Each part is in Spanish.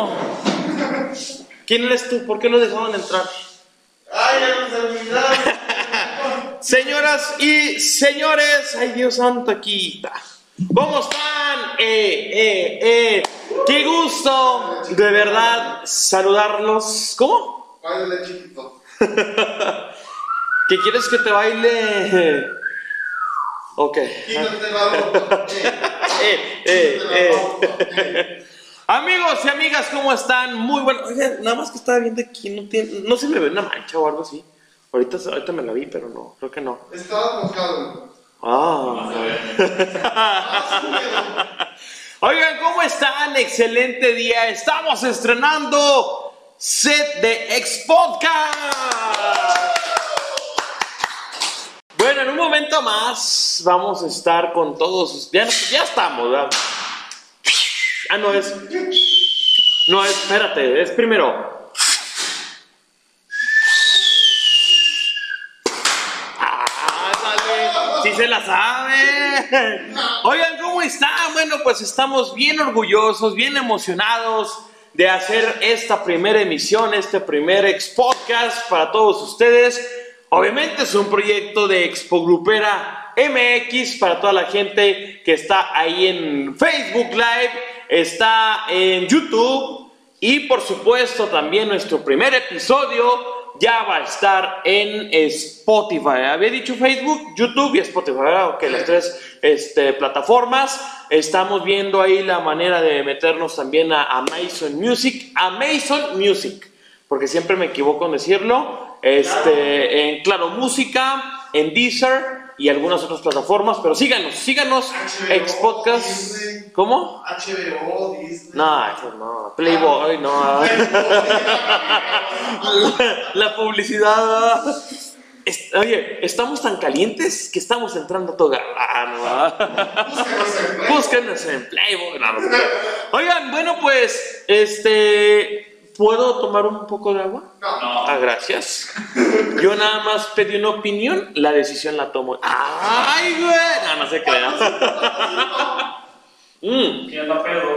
no. ¿Quién eres tú? ¿Por qué no dejaban entrar? Ay, ya nos olvidamos. Señoras y señores, ay Dios santo, aquí. ¿Cómo están? Qué gusto, de verdad, saludarlos. ¿Cómo? Baile chiquito. ¿Qué quieres que te baile? Ok. Quítate la ropa. Amigos y amigas, ¿cómo están? Muy bueno. Oigan, nada más que estaba viendo aquí, no se me ve una mancha o algo así. Ahorita me la vi, pero no, creo que no. Estaba mojado. Oigan, ¿cómo están? Excelente día. Estamos estrenando set de X-Podcast. Bueno, en un momento más vamos a estar con todos. Ya estamos, ¿verdad? No, espérate, es primero. Sí se la sabe. Oigan, ¿cómo están? Bueno, pues estamos bien orgullosos, bien emocionados de hacer esta primera emisión, este primer X-Podcast para todos ustedes. Obviamente es un proyecto de Expo Grupera MX para toda la gente que está ahí en Facebook Live, está en YouTube y por supuesto también nuestro primer episodio ya va a estar en Spotify. Había dicho Facebook, YouTube y Spotify, ¿verdad? Ok, las tres plataformas. Estamos viendo ahí la manera de meternos también a Amazon Music, porque siempre me equivoco en decirlo. En Claro Música, en Deezer y algunas otras plataformas, pero síganos, X-Podcast. Disney. ¿Cómo? HBO, Disney. No, Playboy, no. La publicidad. Oye, estamos tan calientes que estamos entrando a todo. Búsquenos en Playboy. No. Oigan, bueno, pues, ¿puedo tomar un poco de agua? No. Gracias. Yo nada más pedí una opinión, la decisión la tomo. ¡Ay, güey! No se crea. ¿Quién la pedo?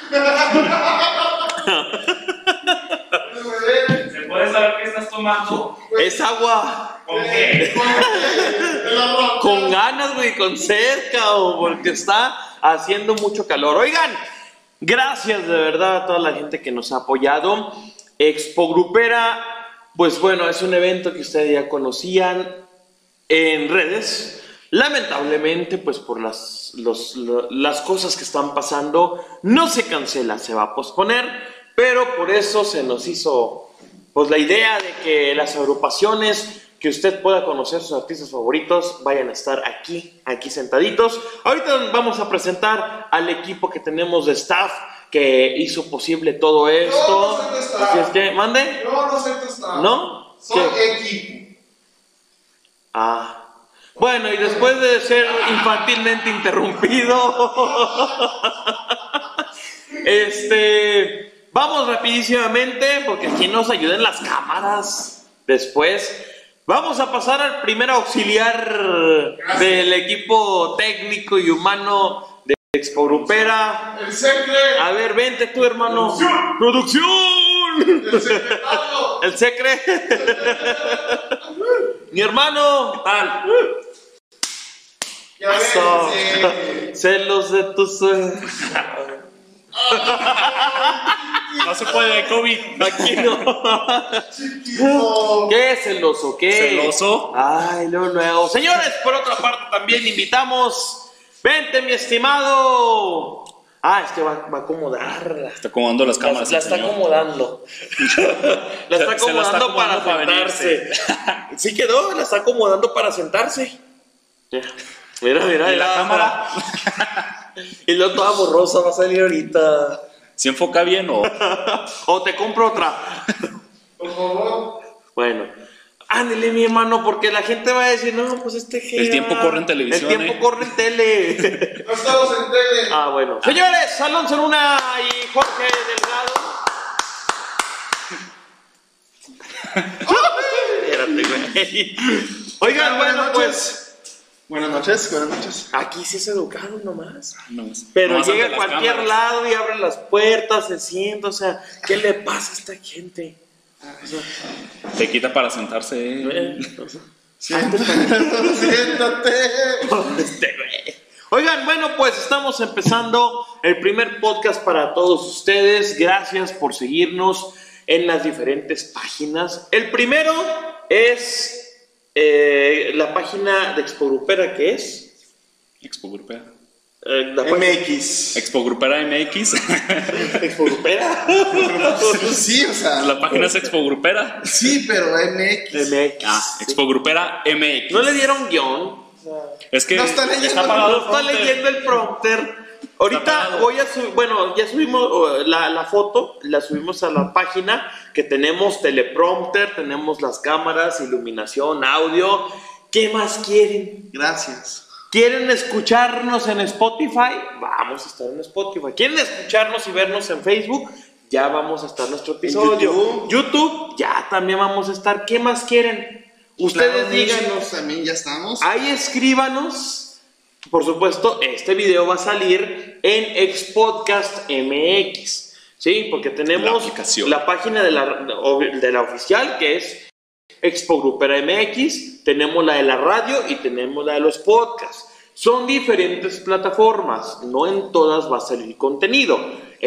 ¿Se puede saber qué estás tomando? Es agua. ¿Con qué? Con ganas, güey, con cerca o porque está haciendo mucho calor. Oigan, gracias de verdad a toda la gente que nos ha apoyado. Expo Grupera, pues bueno, es un evento que ustedes ya conocían en redes. Lamentablemente, pues por las cosas que están pasando, no se cancela, se va a posponer, pero por eso se nos hizo pues la idea de que las agrupaciones que usted pueda conocer sus artistas favoritos vayan a estar aquí sentaditos. Ahorita vamos a presentar al equipo que tenemos de staff que hizo posible todo esto. No soy tu staff. Así es que, ¿mande? No soy tu staff. ¿No? Soy ¿Qué? equipo. Bueno, y después de ser infantilmente interrumpido, vamos rapidísimamente, porque aquí nos ayudan las cámaras. Después vamos a pasar al primer auxiliar del equipo técnico y humano de Expo Grupera. El secre. A ver, vente tú, hermano. ¡Producción! El secretario. El secre. Mi hermano. ¿Qué tal? Ya Eso. ves. Celos de tus... No se puede, COVID. Aquí no. Chiquito. ¿Qué celoso? ¿Qué? ¿Celoso? Ay, lo nuevo. Señores, por otra parte también invitamos. Vente, mi estimado. Es que va a acomodar. Está acomodando las cámaras. La está acomodando. La está Se la está acomodando para acomodando para sentarse. Sí quedó, la está acomodando para sentarse. Mira. ¿Y la cámara? Y luego toda borrosa va a salir ahorita. ¿Se enfoca bien o...? O te compro otra. Por favor. Bueno, ándale, mi hermano, porque la gente va a decir, no, pues El tiempo corre en televisión, El tiempo corre en tele. No estamos en tele. Bueno. Señores, Alonso Luna y Jorge Delgado. Espérate, güey. Oigan, bueno, pues Buenas noches, buenas noches. Aquí sí es educado nomás. No, Pero nomás llega a ante las cualquier cámaras. lado y abre las puertas, se sienta, o sea, ¿qué le pasa a esta gente? O sea, Se quita para sentarse. o sea, Siéntate. Oigan, bueno, pues estamos empezando el primer podcast para todos ustedes. Gracias por seguirnos en las diferentes páginas. El primero es la página de Expo Grupera, ¿qué es? Expo Grupera. La página MX. Expo Grupera MX. Expo Grupera. Sí, o sea. La página es Expo Grupera. Sí, pero MX. MX. Ah, Expo Grupera MX. No le dieron guión. Es que No está leyendo. apagado No el está prompter. leyendo el prompter. Ahorita apagado. voy a subir, bueno, ya subimos la foto, la subimos a la página que tenemos teleprompter, tenemos las cámaras, iluminación, audio. ¿Qué más quieren? Gracias. ¿Quieren escucharnos en Spotify? Vamos a estar en Spotify. ¿Quieren escucharnos y vernos en Facebook? Ya vamos a estar en nuestro episodio. YouTube, ya también vamos a estar. ¿Qué más quieren? Ustedes Claro, díganos. músicos también ya estamos. Ahí escríbanos. Por supuesto, este video va a salir en Xpodcast MX. ¿Sí? Porque tenemos La aplicación. la página de la oficial, que es Expo Grupera MX. Tenemos la de la radio y tenemos la de los podcasts. Son diferentes plataformas. No en todas va a salir contenido.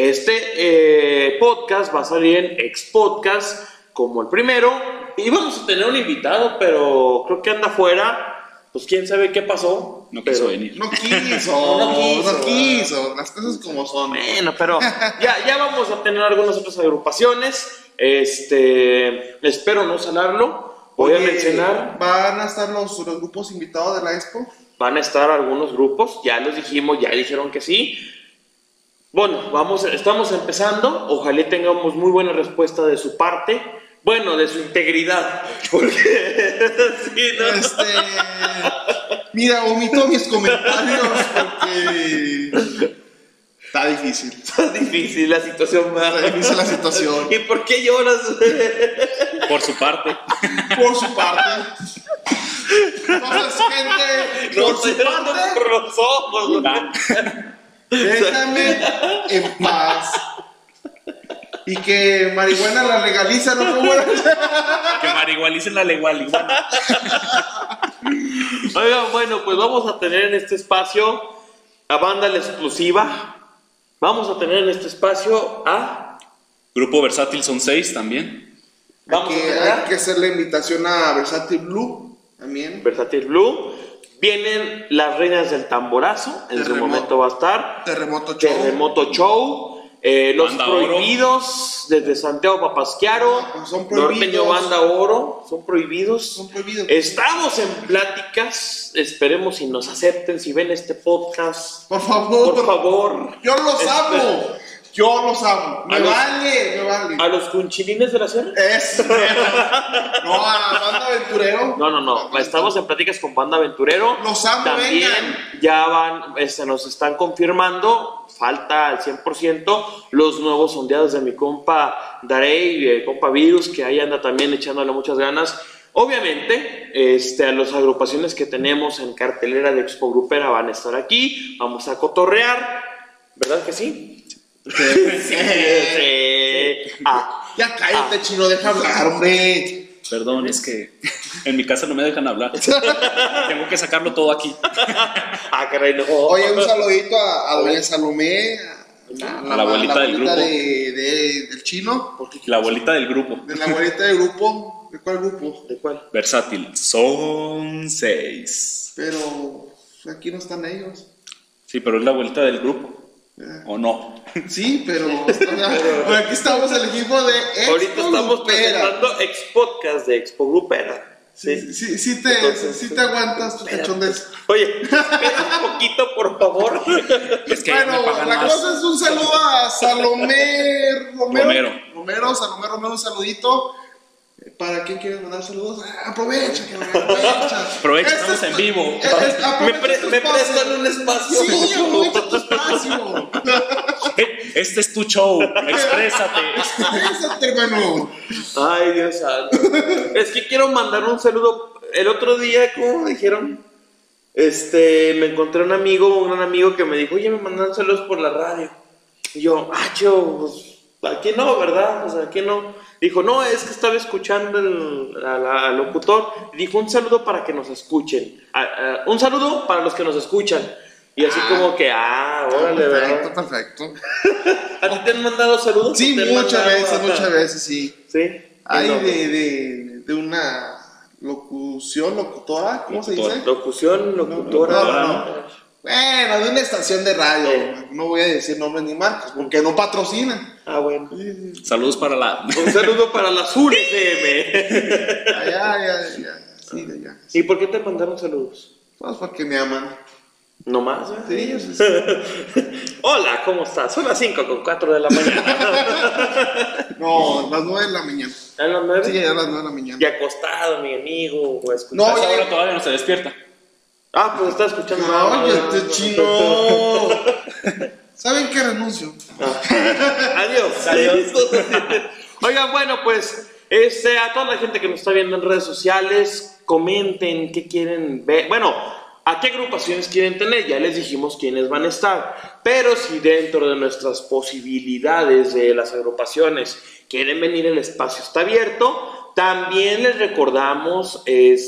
Este podcast va a salir en Xpodcast como el primero. Y vamos a tener un invitado, pero creo que anda afuera. Pues quién sabe qué pasó. No quiso pero- venir. No quiso, No quiso. no quiso. Las cosas como son. Bueno, pero ya vamos a tener algunas otras agrupaciones. Espero no salarlo. Voy a Oye, mencionar. ¿van a estar los grupos invitados de la Expo? Van a estar algunos grupos. Ya los dijimos, ya dijeron que sí. Bueno, estamos empezando. Ojalá tengamos muy buena respuesta de su parte. Bueno, de su integridad. Porque sí, ¿no? Mira, omito mis comentarios porque está difícil. Está difícil la situación. Está difícil la situación. ¿Y por qué lloras? Por su parte. Por su parte. Entonces, gente, No por estoy su llorando parte, por los ojos. déjame en paz. Y que marihuana la legalizan, ¿no? ¿Cómo era? Que marihualicen la legualiguana. Oigan, bueno, pues vamos a tener en este espacio a banda La Exclusiva. Vamos a tener en este espacio a... Grupo Versátil son 6 también. Vamos a tener Hay que hacer la invitación a Versátil Blue también. Versátil Blue. Vienen las Reinas del Tamborazo. En su Terremoto. momento va a estar Terremoto Show. Terremoto Show. Los Banda Oro. Prohibidos desde Santiago Papasquiaro. Son prohibidos. Norteño Banda Oro. Son prohibidos. Son prohibidos. Estamos en pláticas. Esperemos si nos acepten, si ven este podcast. Por favor. Por favor. Yo los amo. Yo los amo. Me A los- vale, me vale. ¿A los cunchilines de la sierra? Es. No, a Banda Aventurero. No. Estamos en pláticas con Banda Aventurero. Los amo, También vengan. ya van, nos están confirmando, falta al 100%, los nuevos sondeados de mi compa Darey, compa Virus, que ahí anda también echándole muchas ganas. Obviamente, a las agrupaciones que tenemos en cartelera de Expo Grupera van a estar aquí, vamos a cotorrear, ¿verdad que sí? Sí. Ah, Ya cállate, chino, deja hablar, hombre. Perdón, es que en mi casa no me dejan hablar. Tengo que sacarlo todo aquí. caray, no. Oye, un saludito a doña Salomé, A la abuelita del grupo. del chino, La abuelita del grupo. de la abuelita del grupo. ¿De cuál grupo? ¿De cuál? Versátil son 6. Pero aquí no están ellos. Sí, pero es la abuelita del grupo. ¿O no? Sí, pero pero aquí estamos el equipo de Expo Ahorita estamos Grupera. presentando Podcast de Expo Grupera. Sí. Sí Entonces, sí te aguantas tu cachondez. Oye, espera un poquito, por favor. Es que ya me Bueno, pagan la más. cosa es un saludo a Salomé Romero. Romero. Salomé Romero, un saludito. ¿Para quién quieres mandar saludos? Aprovecha, aprovecha. Aprovecha, estamos en vivo. Me prestan un espacio. Sí, aprovecha tu espacio. Este es tu show. Exprésate. Exprésate, hermano. Ay, Dios santo. Es que quiero mandar un saludo. El otro día, ¿cómo me dijeron? me encontré un gran amigo que me dijo, oye, me mandaron saludos por la radio. Y yo, pues, aquí no, ¿verdad? O sea, aquí no. Dijo, no, es que estaba escuchando al locutor. Dijo, un saludo para que nos escuchen. Un saludo para los que nos escuchan. Y así como que, órale, ¿verdad? Perfecto. ¿A ti te han mandado saludos? Sí, muchas veces, sí. ¿Sí? Hay de una locutora, ¿cómo se dice? Locución, locutora. No. Bueno, de una estación de radio. No voy a decir nombres ni marcas, porque no patrocinan. Bueno. Saludos para Un saludo para la Sur FM. Ya. Sí, ya. ¿Y por qué te mandaron saludos? Pues porque me aman. ¿No más? Sí. Hola, ¿cómo estás? Son las 5:04 de la mañana. No, las 9 de la mañana. ¿A las 9? Sí, a las 9 de la mañana. Y acostado, mi amigo. No, A esa hora todavía no se despierta. Pues está escuchando. No, chino. ¿Saben qué renuncio? Adiós. Oigan, bueno, pues a toda la gente que nos está viendo en redes sociales, comenten qué quieren ver. Bueno, a qué agrupaciones quieren tener. Ya les dijimos quiénes van a estar. Pero si dentro de nuestras posibilidades de las agrupaciones quieren venir, el espacio está abierto. También les recordamos,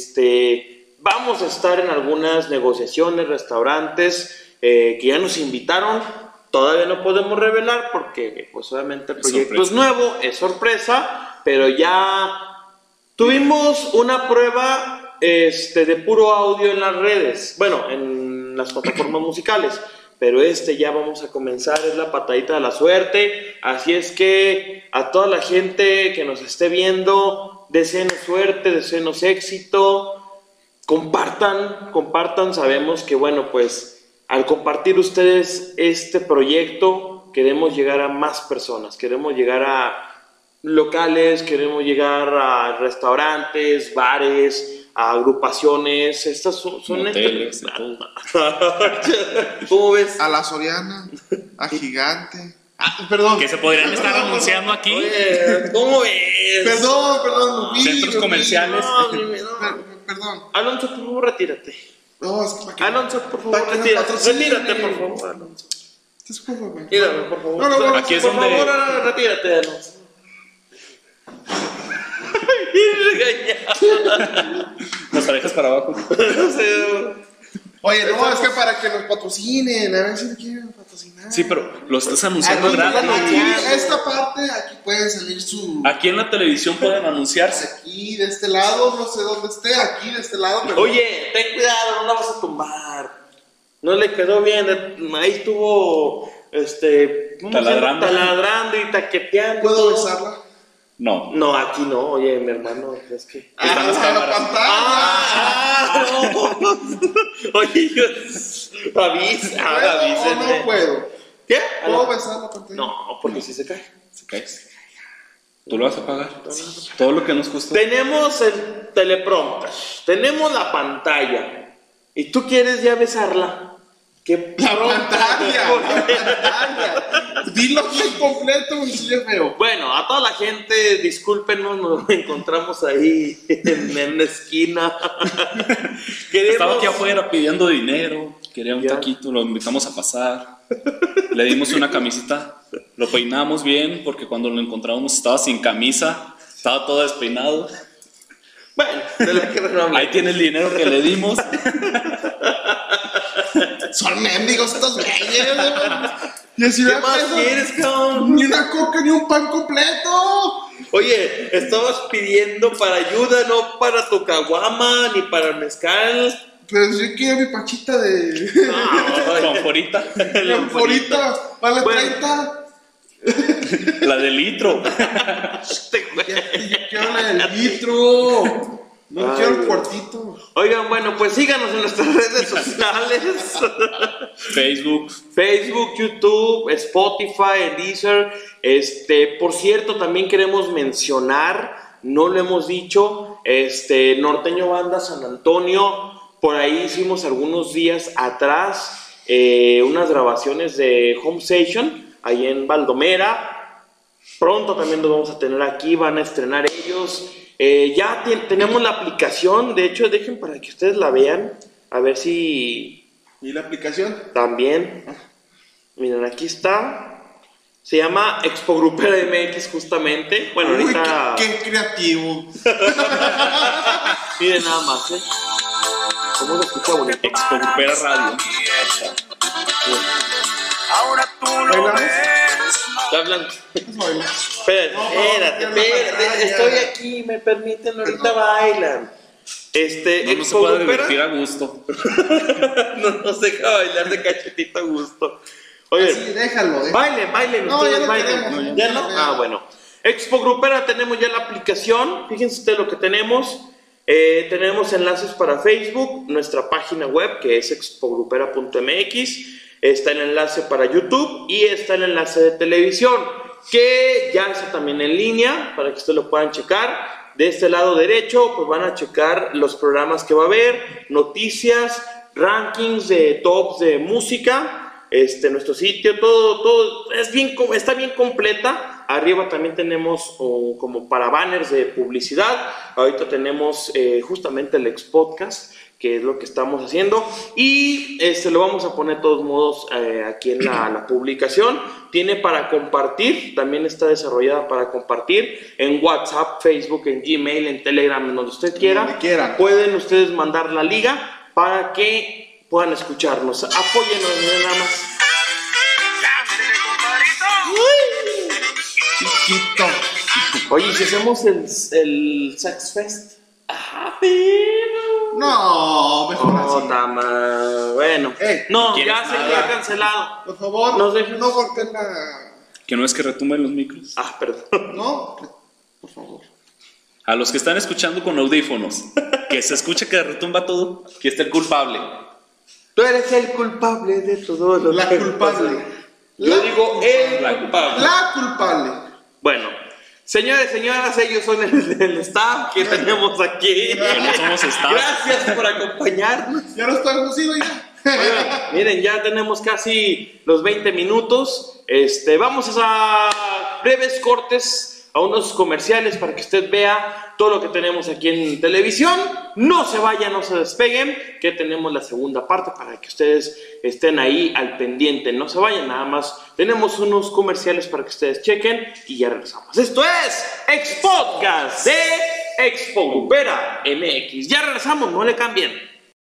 vamos a estar en algunas negociaciones, restaurantes que ya nos invitaron. Todavía no podemos revelar porque pues obviamente el proyecto es nuevo, es sorpresa, pero ya tuvimos una prueba de puro audio en las redes, bueno, en las plataformas musicales, pero ya vamos a comenzar, es la patadita de la suerte, así es que a toda la gente que nos esté viendo, deseenos suerte, deseenos éxito. Compartan, sabemos que bueno, pues al compartir ustedes este proyecto queremos llegar a más personas, queremos llegar a locales, queremos llegar a restaurantes, bares, a agrupaciones, estas son hoteles, ¿Cómo ves? A La Soriana, a Gigante. Perdón. Que se podrían estar anunciando aquí. Oye, ¿cómo ves? Perdón, Centros comerciales. Perdón. Alonso, por favor, retírate. No, es que para qué. Alonso, por favor, retírate, por favor, Alonso. Discúlpame. Retírate, por favor. No, Aquí es por donde- favor, retírate, Alonso. Bien regañado. Las parejas para abajo. No sé. Oye, no, es que para que nos patrocinen, a ver si me quieren patrocinar. Sí, pero lo estás anunciando gratis. Esta parte, aquí puede salir su... Aquí en la televisión pueden anunciarse. Aquí, de este lado, no sé dónde esté, aquí, de este lado. Pero... Oye, ten cuidado, no la vas a tumbar. No le quedó bien, ahí estuvo, taladrando y taqueteando. ¿Puedo besarla? No. No, aquí no, oye, mi hermano, es que... Están las cámaras. No. Oye, avísenme. No puedo. ¿Qué? ¿Puedo besar la pantalla? No, porque si se cae. Se cae. ¿Tú lo vas a pagar? Todo lo que nos costó. Tenemos el teleprompter, tenemos la pantalla, y tú quieres ya besarla. ¿Qué La pantalla. Dilo bien completo, un chile feo. Bueno, a toda la gente, discúlpenos, nos encontramos ahí en la esquina. Estaba aquí afuera pidiendo dinero. Quería un Ya. taquito, lo invitamos a pasar. Le dimos una camisita. Lo peinamos bien porque cuando lo encontramos estaba sin camisa. Estaba todo despeinado. Bueno, de la que no Ahí tiene el dinero que le dimos. Son mendigos estos güeyes. Y así ¿Qué más quieres, cabrón? Ni una coca, ni un pan completo. Oye, estabas pidiendo para ayuda, no para tu caguama, ni para el mezcal. Pero yo quiero mi pachita de... Con forita. La forita, vale Bueno. 30. La de litro. Yo quiero la del litro. No Ay, quiero el Dios. cuartito. Oigan, bueno, pues síganos en nuestras redes sociales. Facebook, YouTube, Spotify, Deezer. Por cierto, también queremos mencionar, no lo hemos dicho, Norteño Banda San Antonio. Por ahí hicimos algunos días atrás unas grabaciones de Home Station, ahí en Baldomera. Pronto también los vamos a tener aquí, van a estrenar ellos. Ya tenemos la aplicación, de hecho, dejen para que ustedes la vean. A ver si ¿Y la aplicación? también. Miren, aquí está. Se llama Expo Grupera MX justamente. Bueno, Uy, ahorita... qué creativo. Miren nada más, ¿eh? ¿Cómo se escucha bonito? Expo Grupera Radio. Ahora tú lo ¿Bailamos? ves. ¿Está hablando? Baila. Espérate, No, espérate, ya no espérate. pantalla. Estoy aquí, me permiten, ahorita bailan. No se Expo puede Grupera divertir a gusto. no nos deja bailar de cachetito a gusto. Oye, Sí, déjalo. bailen, No, ustedes ya no bailen. queremos, ¿Ya ya no? no Ah, queremos. bueno. Expo Grupera tenemos ya la aplicación. Fíjense ustedes lo que tenemos. Tenemos enlaces para Facebook, nuestra página web que es expogrupera.mx. Está el enlace para YouTube y está el enlace de televisión, que ya está también en línea para que ustedes lo puedan checar. De este lado derecho, pues van a checar los programas que va a haber, noticias, rankings de tops de música. Nuestro sitio, todo está bien completa. Arriba también tenemos como para banners de publicidad. Ahorita tenemos justamente el Expodcast, que es lo que estamos haciendo, y lo vamos a poner de todos modos aquí en la publicación. Tiene para compartir, también está desarrollada para compartir en WhatsApp, Facebook, en Gmail, en Telegram, en donde usted quiera. Donde quiera. Pueden ustedes mandar la liga para que puedan escucharnos. Apóyennos, nada más. Llámele, compadrito. Chiquito. Oye, ¿y si hacemos el Sex Fest? Ah, pero... No, mejor No, así. Tama. Bueno. No, ¿quieres ya se nada? queda cancelado. Por favor, Nos dejen- no corten la... Que no es que retumben los micros. Ah, perdón. No, por favor. A los que están escuchando con audífonos, que se escuche que retumba todo, que está el culpable. Tú eres el culpable de todo lo La que culpable. pasa. Yo digo el La culpable. La culpable. Bueno, señores, señoras, ellos son el staff que tenemos aquí. Que no somos staff. Gracias por acompañarnos. Ya no está lucido ya. Oigan, miren, ya tenemos casi los 20 minutos. Vamos a breves cortes, a unos comerciales para que usted vea todo lo que tenemos aquí en televisión. No se vayan, no se despeguen, que tenemos la segunda parte para que ustedes estén ahí al pendiente. No se vayan, nada más tenemos unos comerciales para que ustedes chequen y ya regresamos. Esto es Expodcast de Expo Grupera MX. Ya regresamos, no le cambien.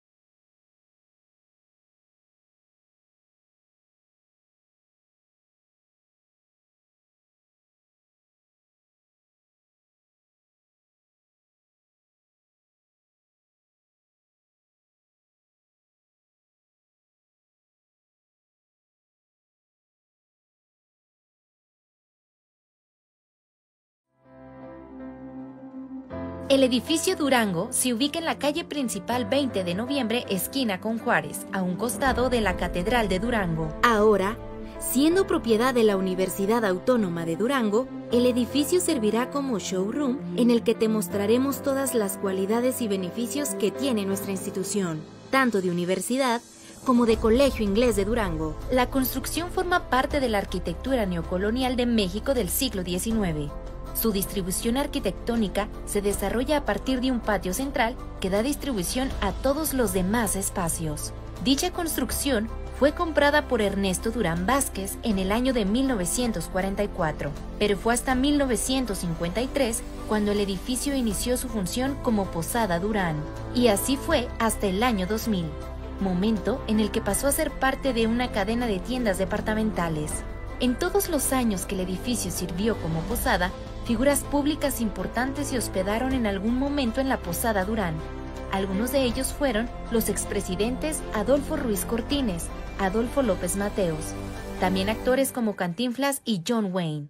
El edificio Durango se ubica en la calle principal 20 de noviembre, esquina con Juárez, a un costado de la Catedral de Durango. Ahora, siendo propiedad de la Universidad Autónoma de Durango, el edificio servirá como showroom en el que te mostraremos todas las cualidades y beneficios que tiene nuestra institución, tanto de universidad como de Colegio Inglés de Durango. La construcción forma parte de la arquitectura neocolonial de México del siglo XIX. Su distribución arquitectónica se desarrolla a partir de un patio central que da distribución a todos los demás espacios. Dicha construcción fue comprada por Ernesto Durán Vázquez en el año de 1944, pero fue hasta 1953 cuando el edificio inició su función como Posada Durán, y así fue hasta el año 2000, momento en el que pasó a ser parte de una cadena de tiendas departamentales. En todos los años que el edificio sirvió como posada, figuras públicas importantes se hospedaron en algún momento en la Posada Durán. Algunos de ellos fueron los expresidentes Adolfo Ruiz Cortines, Adolfo López Mateos, también actores como Cantinflas y John Wayne.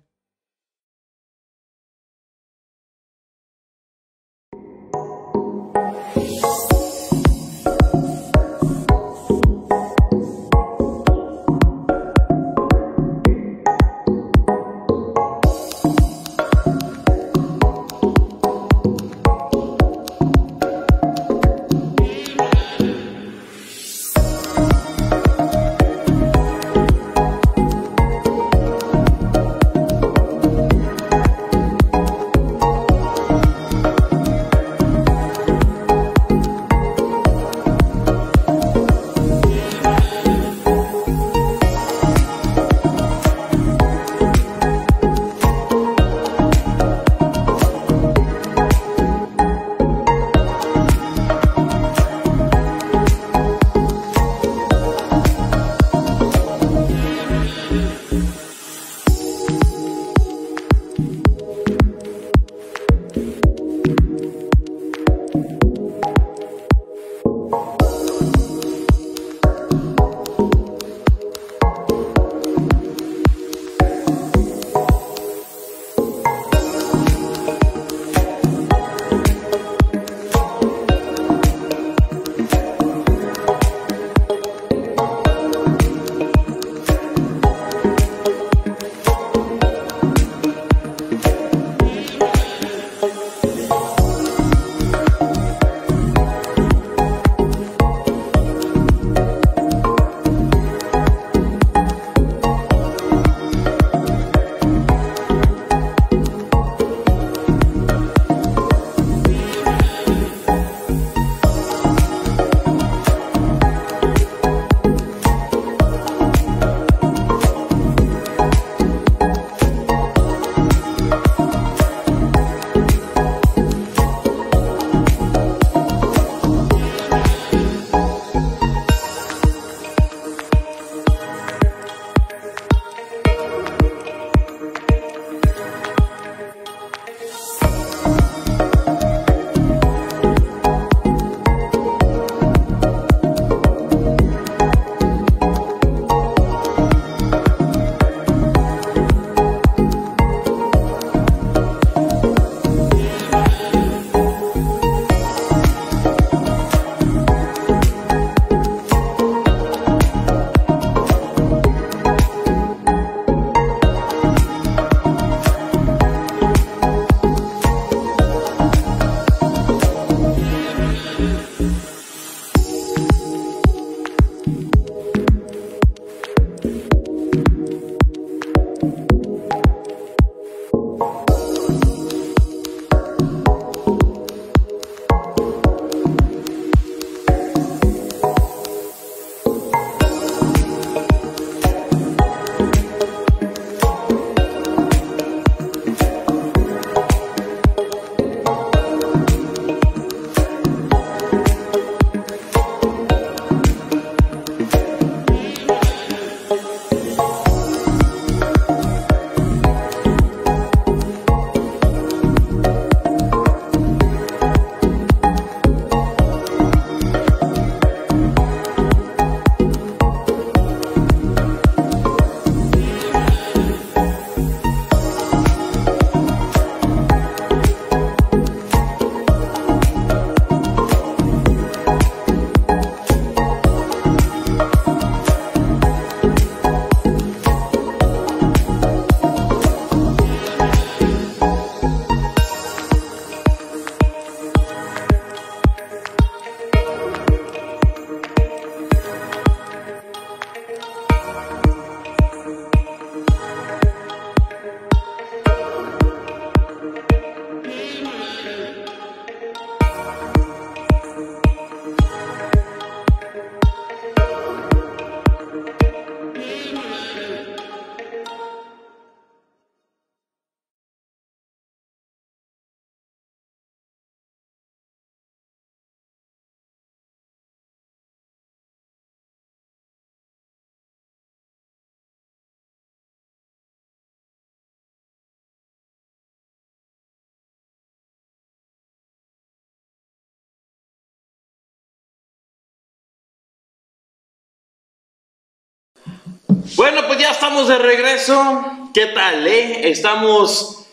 Bueno, pues ya estamos de regreso. ¿Qué tal, Estamos,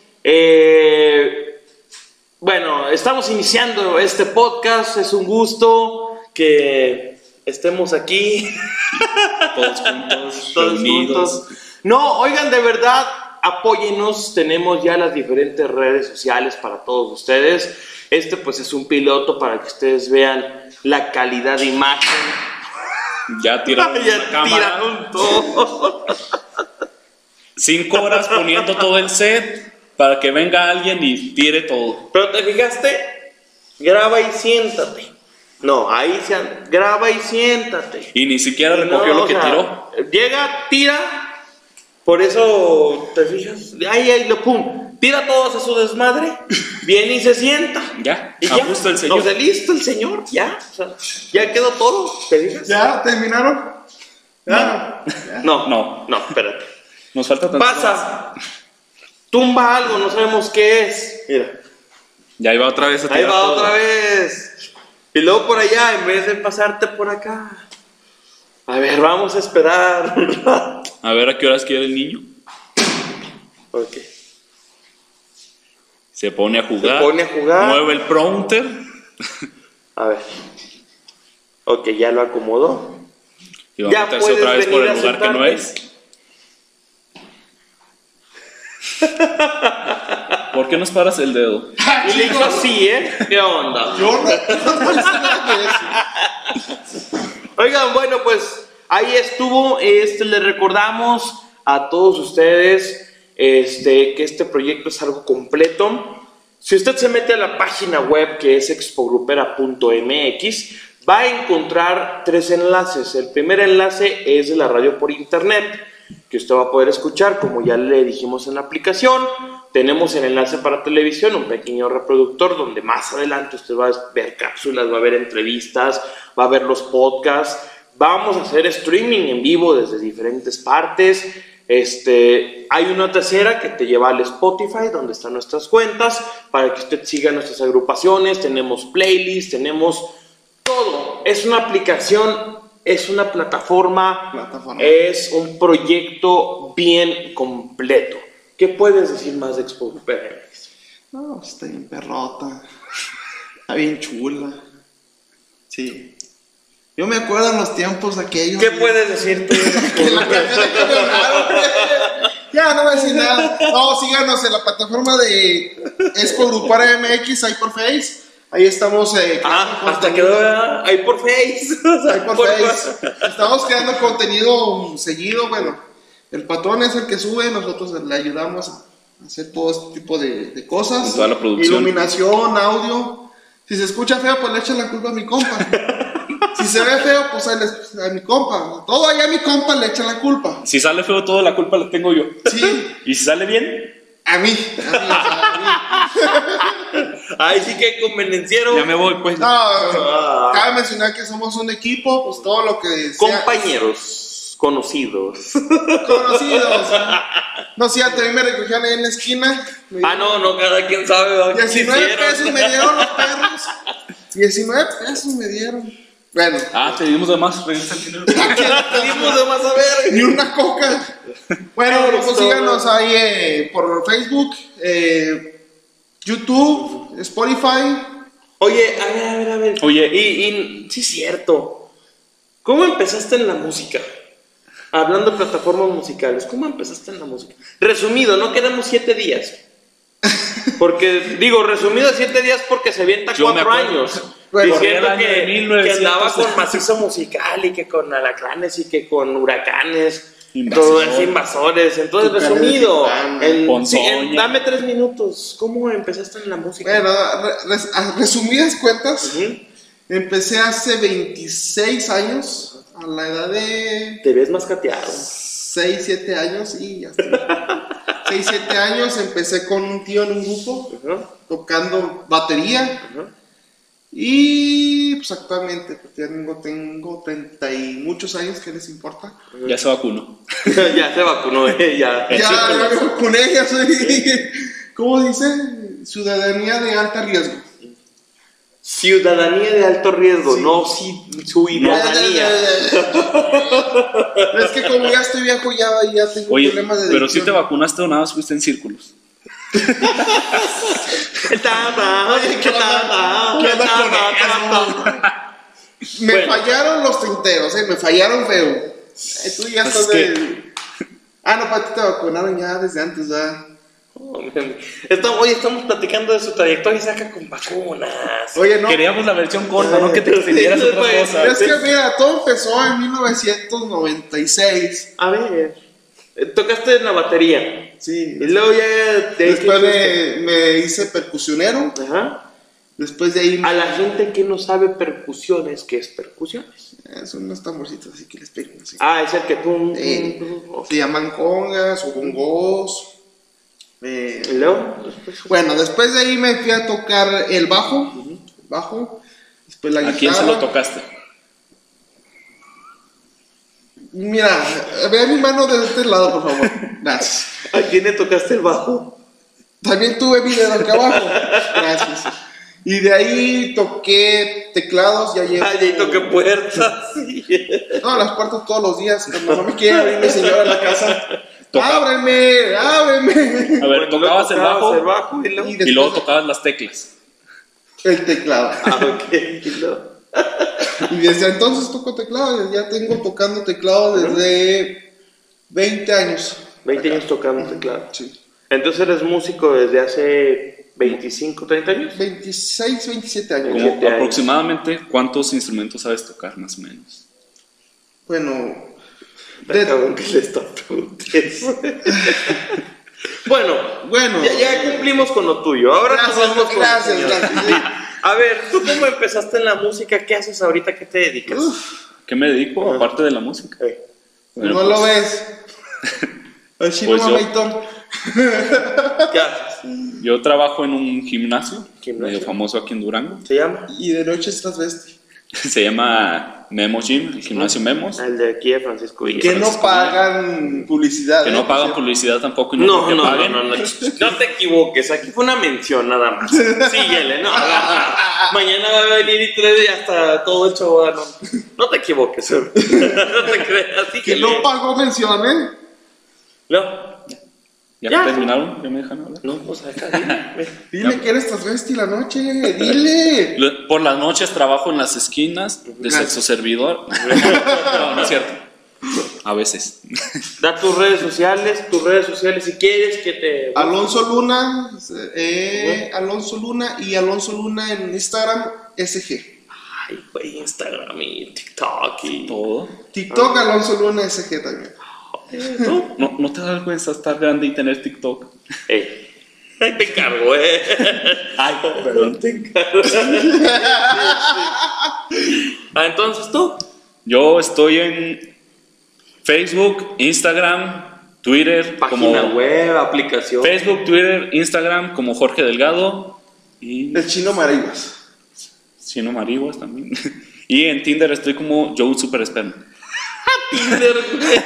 bueno, estamos iniciando este podcast. Es un gusto que estemos aquí. Todos juntos, Todos reunidos. juntos. No, oigan, de verdad, apóyennos. Tenemos ya las diferentes redes sociales para todos ustedes. Este pues es un piloto para que ustedes vean la calidad de imagen. Ya tiraron la Ya cámara. tiraron todo. 5 horas poniendo todo el set para que venga alguien y tire todo. Pero te fijaste, graba y siéntate. No, ahí se graba y siéntate. Y ni siquiera recogió No, lo que o sea, tiró. Llega, tira. Por eso, ¿te fijas? Ahí lo pum. Tira todo a su desmadre. Viene y se sienta. Ya, Y a gusto el señor. O sea, listo el señor. Ya. O sea, ya quedó todo. ¿Te fijas? ¿Ya terminaron? ¿Ya? No, espérate. nos falta tanto. Pasa. Tumba algo, no sabemos qué es. Mira. Ya iba otra vez a tirar Ahí va todo. otra vez. Y luego por allá, en vez de pasarte por acá. A ver, vamos a esperar un rato. A ver a qué horas quiere el niño. Ok. Se pone a jugar. Se pone a jugar. Mueve el prompter. A ver. Ok, ya lo acomodó. Y va Ya a meterse puedes otra vez por venir el a lugar que no sentarte. es. ¿Por qué nos paras el dedo? Y le hizo así, ¿Qué onda? Yo no hice nada de eso. Oigan, bueno, pues ahí estuvo. Le recordamos a todos ustedes que este proyecto es algo completo. Si usted se mete a la página web que es expogrupera.mx, va a encontrar 3 enlaces. El primer enlace es de la radio por internet, que usted va a poder escuchar, como ya le dijimos en la aplicación. Tenemos el enlace para televisión, un pequeño reproductor donde más adelante usted va a ver cápsulas, va a ver entrevistas, va a ver los podcasts. Vamos a hacer streaming en vivo desde diferentes partes. Hay una tercera que te lleva al Spotify, donde están nuestras cuentas, para que usted siga nuestras agrupaciones. Tenemos playlists, tenemos todo. Es una aplicación, es una plataforma. Es un proyecto bien completo. ¿Qué puedes decir más de Expo Grupera? No, está bien perrota. Está bien chula. Sí. Yo me acuerdo en los tiempos aquellos. ¿Qué puedes decir tú? Que la carrera campeonaron, güey. Ya, no voy a decir nada. No, síganos en la plataforma de Expo Grupera MX, ahí por Face. Ahí estamos. Hasta quedó ahí por Face. Ahí por Face. Estamos creando contenido seguido. Bueno, el patrón es el que sube, nosotros le ayudamos a hacer todo este tipo de cosas. Con toda la producción. Iluminación, audio. Si se escucha feo, pues le echan la culpa a mi compa. Si se ve feo, pues a mi compa. Todo allá a mi compa le echan la culpa. Si sale feo todo, la culpa la tengo yo. Sí. ¿Y si sale bien? A mí. Ahí sí que convenenciero. Ya me voy, pues. No, cabe mencionar que somos un equipo, pues todo lo que sea. Compañeros, conocidos. Conocidos. No, sí, antes a mí me recogían ahí en la esquina. No, cada quien sabe. ¿Qué 19 hicieron? pesos me dieron los perros. 19 pesos me dieron. Bueno. Te dimos de más, regresa el dinero. Salimos de más a ver. Ni una coca. Bueno, pues síganos ahí por Facebook, YouTube, Spotify. Oye, a ver. Oye. Y sí es cierto. ¿Cómo empezaste en la música? Hablando de plataformas musicales, ¿cómo empezaste en la música? Resumido, no quedamos 7 días. Porque, resumido 7 días porque se avienta Yo me 4 acuerdo. años. Bueno, Diciendo corría el año de que 1900. andaba con macizo musical y que con alacranes y que con huracanes. Invasores. Todo es invasores. Entonces, Tu cara de resumido, titán. Ponzoña. dame 3 minutos. ¿Cómo empezaste en la música? Bueno, a resumidas cuentas, Ujú. empecé hace 26 años, a la edad de Te ves más cateado. 6, 7 años, y ya está. 6, 7 años empecé con un tío en un grupo, Ujú. tocando batería. Ujú. Y pues actualmente pues, ya tengo 30 y muchos años, ¿qué les importa? Ya se vacunó. Ya se vacunó, ya. Ya me vacuné, ya soy, ¿cómo dice? Ciudadanía de alto riesgo. Ciudadanía de alto riesgo, Sí. no ciudadanía. Es que como ya estoy viejo, ya tengo Oye, problemas de pero si te adicción. vacunaste o nada más fuiste en círculos. Me Bueno. fallaron los tinteros, me fallaron feo. Tú ya Pues estás es de... Ah, no, para ti te vacunaron ya desde antes, ¿verdad? Oye, estamos platicando de su trayectoria y saca con vacunas. Oye, no. Queríamos la versión corta, no que te extendieras Sí, otra pues, cosa. Es que mira, todo empezó en 1996. A ver, tocaste en la batería. Sí. Y luego ya... Después me hice percusionero. Ajá. Después de ahí A la gente que no sabe percusiones, ¿qué es percusiones? son unos tamborcitos así que les pegan así. Ah, es el que tú... Se llaman congas o bongos. Y luego, después... Bueno, después de ahí me fui a tocar el bajo, después la ¿A guitarra. quién se lo tocaste? Mira, ve mi mano de este lado, por favor. Gracias. ¿A quién le tocaste el bajo? También tuve mi dedo acá abajo. Gracias. Y de ahí toqué teclados, ya llevo... Ah, ya toqué puertas. No, las puertas todos los días, cuando no me quiere abrir mi señora en la casa. Toca- ¡Ábreme! ¡Ábreme! A ver, tocabas el bajo y luego... Y y luego después tocabas las teclas. el teclado. Ah, ok. Y luego... Y desde entonces toco teclado, ya tengo tocando teclado desde 20 años. 20 años tocando teclado. Sí. Entonces eres músico desde hace 25, 30 años. 26, 27 años. Como 27 años. aproximadamente, ¿cuántos instrumentos sabes tocar más o menos? Bueno, Cabrón, que le está preguntando. Bueno, Bueno. ya cumplimos con lo tuyo. Ahora nos gracias, vamos con gracias, lo gracias. tuyo. A ver, ¿tú cómo empezaste en la música? ¿Qué haces ahorita? ¿Qué te dedicas? ¿Qué me dedico aparte de la música? Bueno, No pues, lo ves. El chino Pues yo- mamaitón. ¿Qué haces? Yo trabajo en un gimnasio, ¿Gimnasio? medio famoso aquí en Durango. ¿Se llama? Y de noche estás vesti. Se llama Memo Gym, el gimnasio Memos. El de aquí de Francisco Villa. Que no pagan publicidad. Que no pagan publicidad tampoco y no, No, porque no, no, paguen. no te equivoques, aquí fue una mención nada más. Síguele, no, mañana va a venir y trae hasta todo el show. No te equivoques, no te creas, Que síguele. no pagó mención, ¿eh? No, ¿Ya, Ya. terminaron? ¿Ya me dejan hablar? no, pues acá, dime. Dile que eres transvesti la noche. Dile. Por las noches trabajo en las esquinas de Gracias. sexo servidor. No, no es cierto. A veces. Da tus redes sociales si quieres que te... Alonso Luna. Alonso Luna y Alonso Luna en Instagram, SG. Ay, güey, Instagram y TikTok y... Todo. TikTok, Alonso Luna, SG también. ¿No? ¿No te da vergüenza estar grande y tener TikTok? Ay, te encargo, Ay, perdón. Te encargo. Ah, entonces tú. Yo estoy en Facebook, Instagram, Twitter, Página como web, aplicación. Facebook, Twitter, Instagram como Jorge Delgado y El chino Maraivas. Chino Mariguas también. Y en Tinder estoy como Joe Super Spam. Tinder, güey.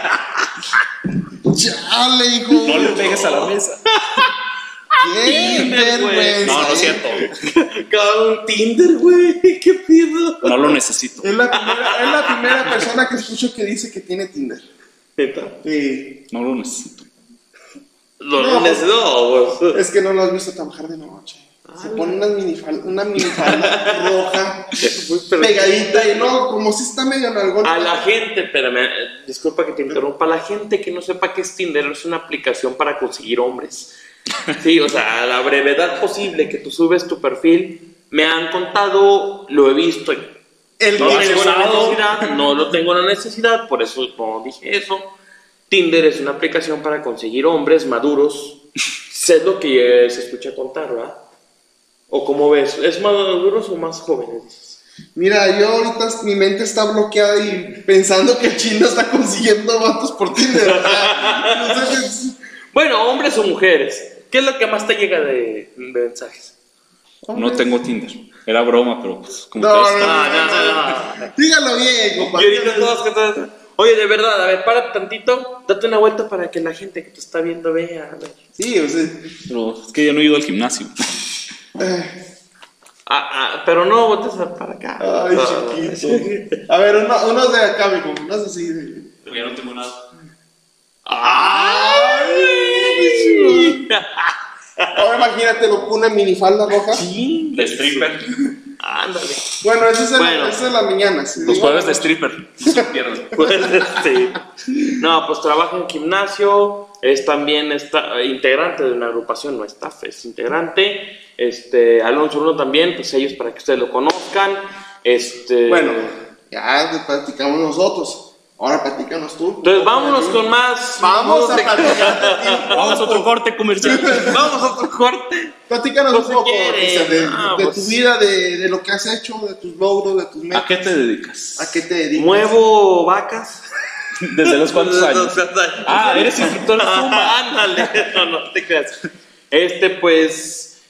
Chale, hijo. No le pegues a la mesa. ¡Qué Tinder, güey. vergüenza! No, no es ¿eh? cierto. Cabrón, Tinder, güey. ¿Qué pido? No lo necesito. Es la primera persona que escucho que dice que tiene Tinder. ¿Neta? Sí. No lo necesito. No, No, güey. Es que no lo has visto trabajar de noche. Se pone una minifalda roja, Pero- pegadita y no, como si está medio en algo. A la gente, espérame, disculpa que te interrumpa, a la gente que no sepa qué es Tinder, es una aplicación para conseguir hombres. Sí, o sea, a la brevedad posible que tú subes tu perfil, me han contado, lo he visto. El No que tengo la usado. necesidad, no lo tengo la necesidad, por eso no dije eso. Tinder es una aplicación para conseguir hombres maduros. Sé lo que se escucha contar, ¿verdad? ¿O cómo ves? ¿Es maduros o más jóvenes? Dices? Mira, yo ahorita mi mente está bloqueada y pensando que el chino está consiguiendo vatos por Tinder. O sea, no sé, Bueno, hombres o mujeres. ¿Qué es lo que más te llega de mensajes? No tengo Tinder. Era broma, pero pues, como No, ustedes no, están- no. dígalo bien, Y compadre. ahorita todos. Oye, de verdad, a ver, párate tantito, date una vuelta para que la gente que te está viendo vea. A ver. Sí, o sea. Pero es que yo no he ido al gimnasio. Pero no botes para acá. Ay, chiquito. A ver, unos de acá, mijo. Unos así. Ya no tengo nada. ¡Ay! Ahora imagínate, lo pone en minifalda roja. Sí. De stripper. Ándale. Bueno, eso es Bueno. eso es la mañana. Sí, Los jueves de stripper. No se pierdan. Pues, no, pues trabaja en gimnasio, es también integrante de una agrupación, no staff, es integrante. Alonso Bruno también, pues ellos para que ustedes lo conozcan. Bueno, ya platicamos nosotros. Ahora platícanos tú. Entonces vámonos con más. Vamos a platicar. Vamos a otro corte comercial. Vamos a otro corte. Platícanos Pues, un poco, si quieres. Cristian, de Pues, tu vida, de lo que has hecho, de tus logros, de tus metas. ¿A qué te dedicas? ¿A qué te dedicas? Muevo vacas. ¿Desde los cuántos años? Ah, eres instructor de zumba. Ándale, no te creas. Pues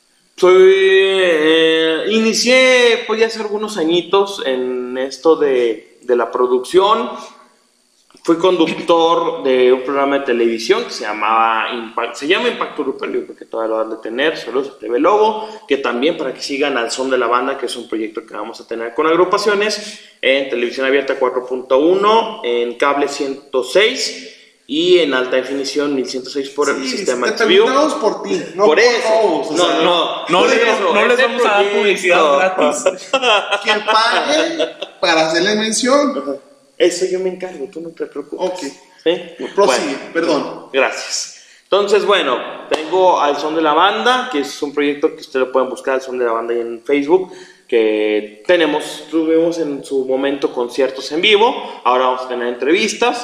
inicié pues ya hace algunos añitos en esto de la producción. Fui conductor de un programa de televisión que se llama Impacto Grupal, yo creo que todavía lo van a tener, saludos a TV Lobo, que también para que sigan Al Son de la Banda, que es un proyecto que vamos a tener con agrupaciones, en televisión abierta 4.1, en cable 106 y en alta definición 1106 por el sistema te TView. preguntamos por ti, no Por por eso, todos, o sea, No por les eso, vamos este a dar publicidad gratis. que pague para hacerle mención. Eso yo me encargo, tú no te preocupes. Ok. ¿Sí? Prosigue, perdón. Gracias. Entonces, bueno, tengo Al Son de la Banda, que es un proyecto que ustedes lo pueden buscar, Al Son de la Banda, ahí en Facebook, que tuvimos en su momento conciertos en vivo, ahora vamos a tener entrevistas.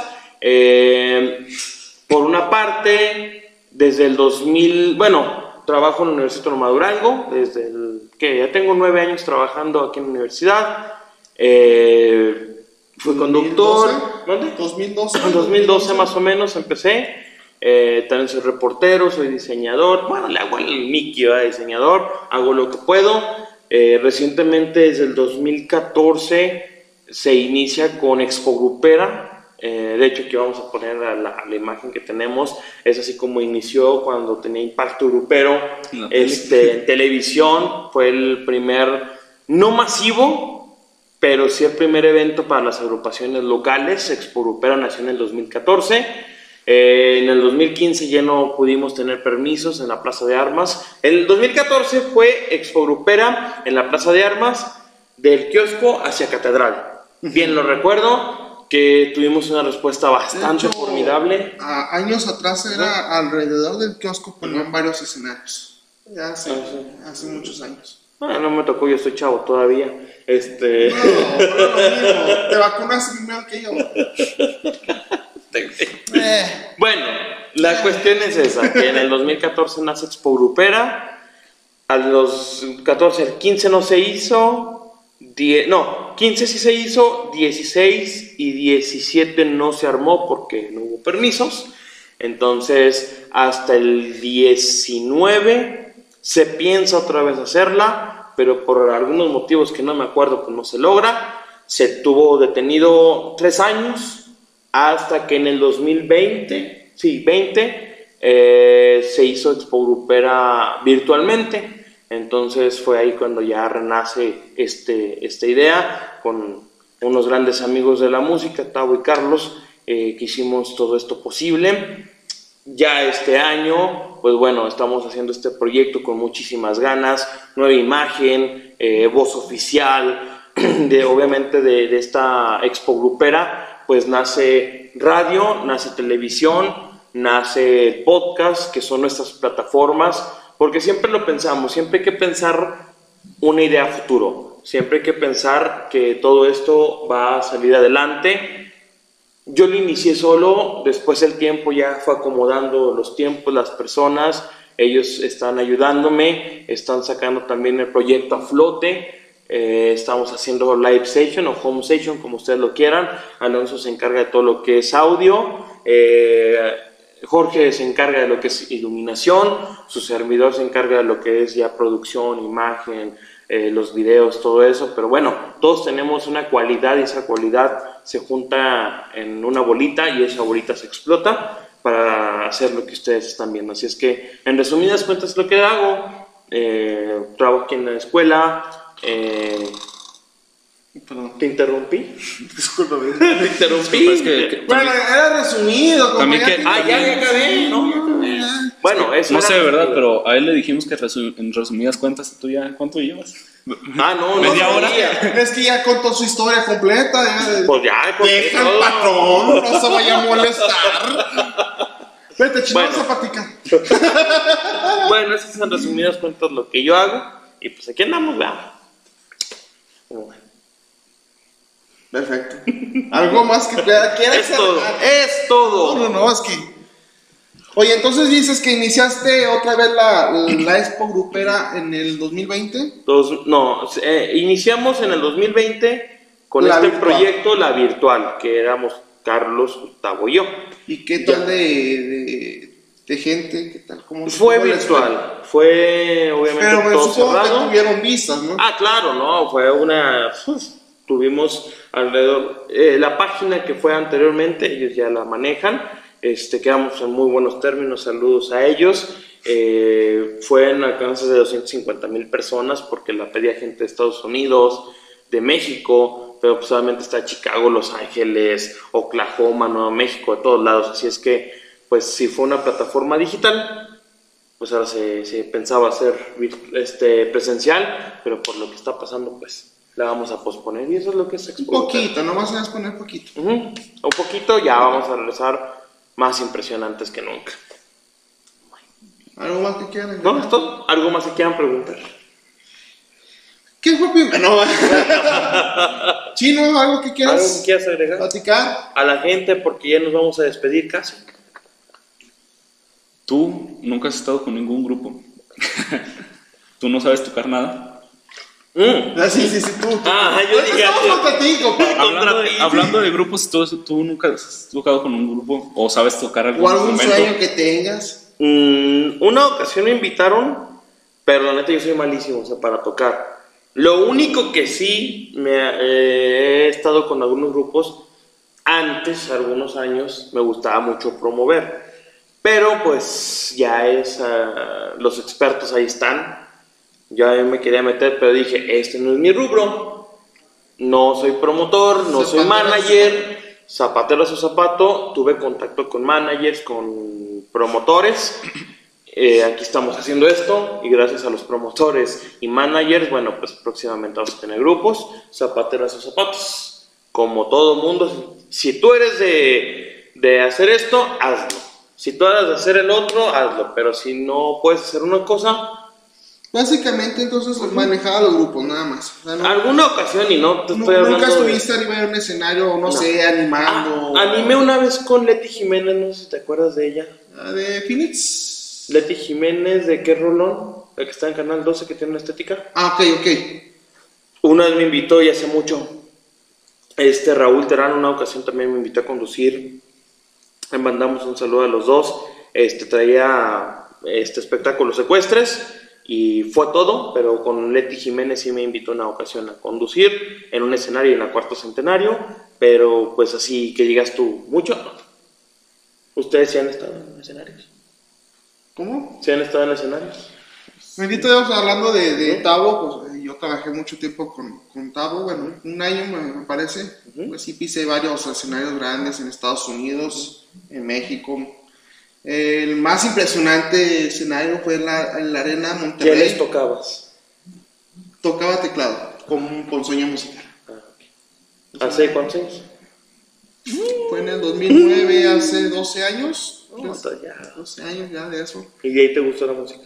Por una parte, desde el 2000, trabajo en la Universidad Autónoma de Durango, que ya tengo 9 años trabajando aquí en la universidad. Fui conductor. ¿Dónde? 2012. En 2012 más o menos empecé. También soy reportero, soy diseñador. Bueno, le hago el Mickey, ¿verdad? Diseñador, hago lo que puedo. Recientemente, desde el 2014, se inicia con Expo Grupera. De hecho, aquí vamos a poner la imagen que tenemos. Es así como inició cuando tenía Impacto Grupero en televisión. Fue el primer, no masivo, pero sí el primer evento para las agrupaciones locales. Expo Grupera nació en el 2014. En el 2015 ya no pudimos tener permisos en la Plaza de Armas. En el 2014 fue Expo Grupera en la Plaza de Armas, del kiosco hacia Catedral. Bien lo recuerdo, que tuvimos una respuesta bastante formidable. Años atrás era alrededor del kiosco, ponían varios escenarios. Ya hace muchos años. No me tocó, yo soy chavo todavía. No, pero lo mismo. Te vacunas primero que yo. Bueno, la cuestión es esa, que en el 2014 nace Expo Grupera, a los 14, el 15 no se hizo, 15 sí se hizo, 16 y 17 no se armó porque no hubo permisos. Entonces hasta el 19 se piensa otra vez hacerla, pero por algunos motivos que no me acuerdo pues no se logra. Se tuvo detenido 3 años hasta que en el 2020 se hizo Expo Grupera virtualmente. Entonces fue ahí cuando ya renace esta idea con unos grandes amigos de la música, Tavo y Carlos, que hicimos todo esto posible. Ya este año, pues bueno, estamos haciendo este proyecto con muchísimas ganas, nueva imagen, voz oficial, obviamente de esta Expo Grupera, pues nace radio, nace televisión, nace el podcast, que son nuestras plataformas, porque siempre lo pensamos, siempre hay que pensar una idea a futuro, siempre hay que pensar que todo esto va a salir adelante. Yo lo inicié solo, después el tiempo ya fue acomodando los tiempos, las personas, ellos están ayudándome, están sacando también el proyecto a flote. Estamos haciendo live session o home session, como ustedes lo quieran. Alonso se encarga de todo lo que es audio, Jorge se encarga de lo que es iluminación, su servidor se encarga de lo que es ya producción, imagen, los videos, todo eso. Pero bueno, todos tenemos una cualidad y esa cualidad se junta en una bolita y esa bolita se explota para hacer lo que ustedes están viendo. Así es que, en resumidas cuentas, lo que hago, trabajo aquí en la escuela. Perdón. ¿Te interrumpí? Discúlpame. ¿Te interrumpí? Disculpa, es que Bueno, era resumido. También como que- ya acabé. No, ya acabé. Bueno, eso No era sé, ¿verdad? resumido. Pero a él le dijimos que en resumidas cuentas, ¿tú ya cuánto llevas? No, ¿Media hora? sabía. Es que ya contó su historia completa. Ya. Pues ya, pues, Deja al todo. patrón, no se vaya a molestar. Vete, chino, Bueno. vamos a platicar. Bueno, eso es en resumidas cuentas lo que yo hago. Y pues aquí andamos, ¿verdad? Bueno, Perfecto. ¿Algo más que quieras es todo, es todo. No, es que. Oye, entonces dices que iniciaste otra vez la Expo Grupera en el 2020. Iniciamos en el 2020 con La este virtual. proyecto, la virtual, que éramos Carlos, Gustavo y yo. ¿Y qué tal de gente? ¿Qué tal? ¿Cómo Fue estuvo la virtual, fue obviamente Pero me todo supongo que cerrado. tuvieron vistas, ¿no? Ah, claro, no, fue una. Tuvimos alrededor. La página que fue anteriormente, ellos ya la manejan. Quedamos en muy buenos términos, saludos a ellos. Fue en alcances de 250,000 personas porque la pedía gente de Estados Unidos, de México, pero pues obviamente está Chicago, Los Ángeles, Oklahoma, Nuevo México, de todos lados. Así es que, pues si fue una plataforma digital, pues ahora se pensaba hacer presencial, pero por lo que está pasando, pues la vamos a posponer y eso es lo que es Un Expo. poquito, nomás se vas a poner poquito. Ujú. Un poquito, ya vamos a regresar más impresionantes que nunca. ¿Algo más que quieran? ¿No? ¿Es todo? ¿Algo más que quieran preguntar? ¿Qué fue primero? No. Chino, ¿algo que ¿Algo quieras que quieras agregar? platicar? A la gente, porque ya nos vamos a despedir casi. Tú nunca has estado con ningún grupo. Tú no sabes tocar nada. Ah, sí, tú. Ah, yo Ahorita dije estamos contra ti, compa. Hablando de grupos, ¿tú nunca has tocado con un grupo? ¿O sabes tocar algún O algún instrumento? sueño que tengas. Una ocasión me invitaron, pero la neta yo soy malísimo, o sea, para tocar. Lo único que sí he estado con algunos grupos, antes, algunos años, me gustaba mucho promover. Pero pues ya los expertos ahí están. Yo me quería meter, pero dije, este no es mi rubro. No soy promotor, no soy manager. Zapatero a su zapato. Tuve contacto con managers, con promotores. Aquí estamos haciendo esto y gracias a los promotores y managers, bueno, pues próximamente vamos a tener grupos. Zapatero a sus zapatos. Como todo mundo, si tú eres de hacer esto, hazlo. Si tú eres de hacer el otro, hazlo. Pero si no puedes hacer una cosa, Básicamente, entonces, manejaba los grupos, nada más. O sea, no- alguna ocasión y no te estoy hablando nunca de- estuviste arriba de un escenario, no sé, animando. Animé una vez con Leti Jiménez, no sé si te acuerdas de ella. ¿De Phoenix? Leti Jiménez, ¿de qué rolón? El que está en Canal 12, que tiene una estética. Ah, ok. Una vez me invitó y hace mucho. Raúl Terán, una ocasión también me invitó a conducir. Le mandamos un saludo a los dos. Traía espectáculos ecuestres y fue todo, pero con Leti Jiménez sí me invitó una ocasión a conducir en un escenario en la Cuarto Centenario, pero pues así que digas tú, mucho. ¿Ustedes sí han estado en escenarios? ¿Cómo? ¿Sí han estado en escenarios? Bendito Dios, hablando de Tabo, pues yo trabajé mucho tiempo con Tabo, bueno, un año me parece. Pues sí pisé varios escenarios grandes en Estados Unidos, en México. El más impresionante escenario fue en la Arena ¿Qué Monterrey. les tocabas? Tocaba teclado, con sueño musical. ¿Hace cuántos años? Fue en el 2009, hace 12 años. No, entonces ya. 12 años ya de eso. ¿Y de ahí te gustó la música?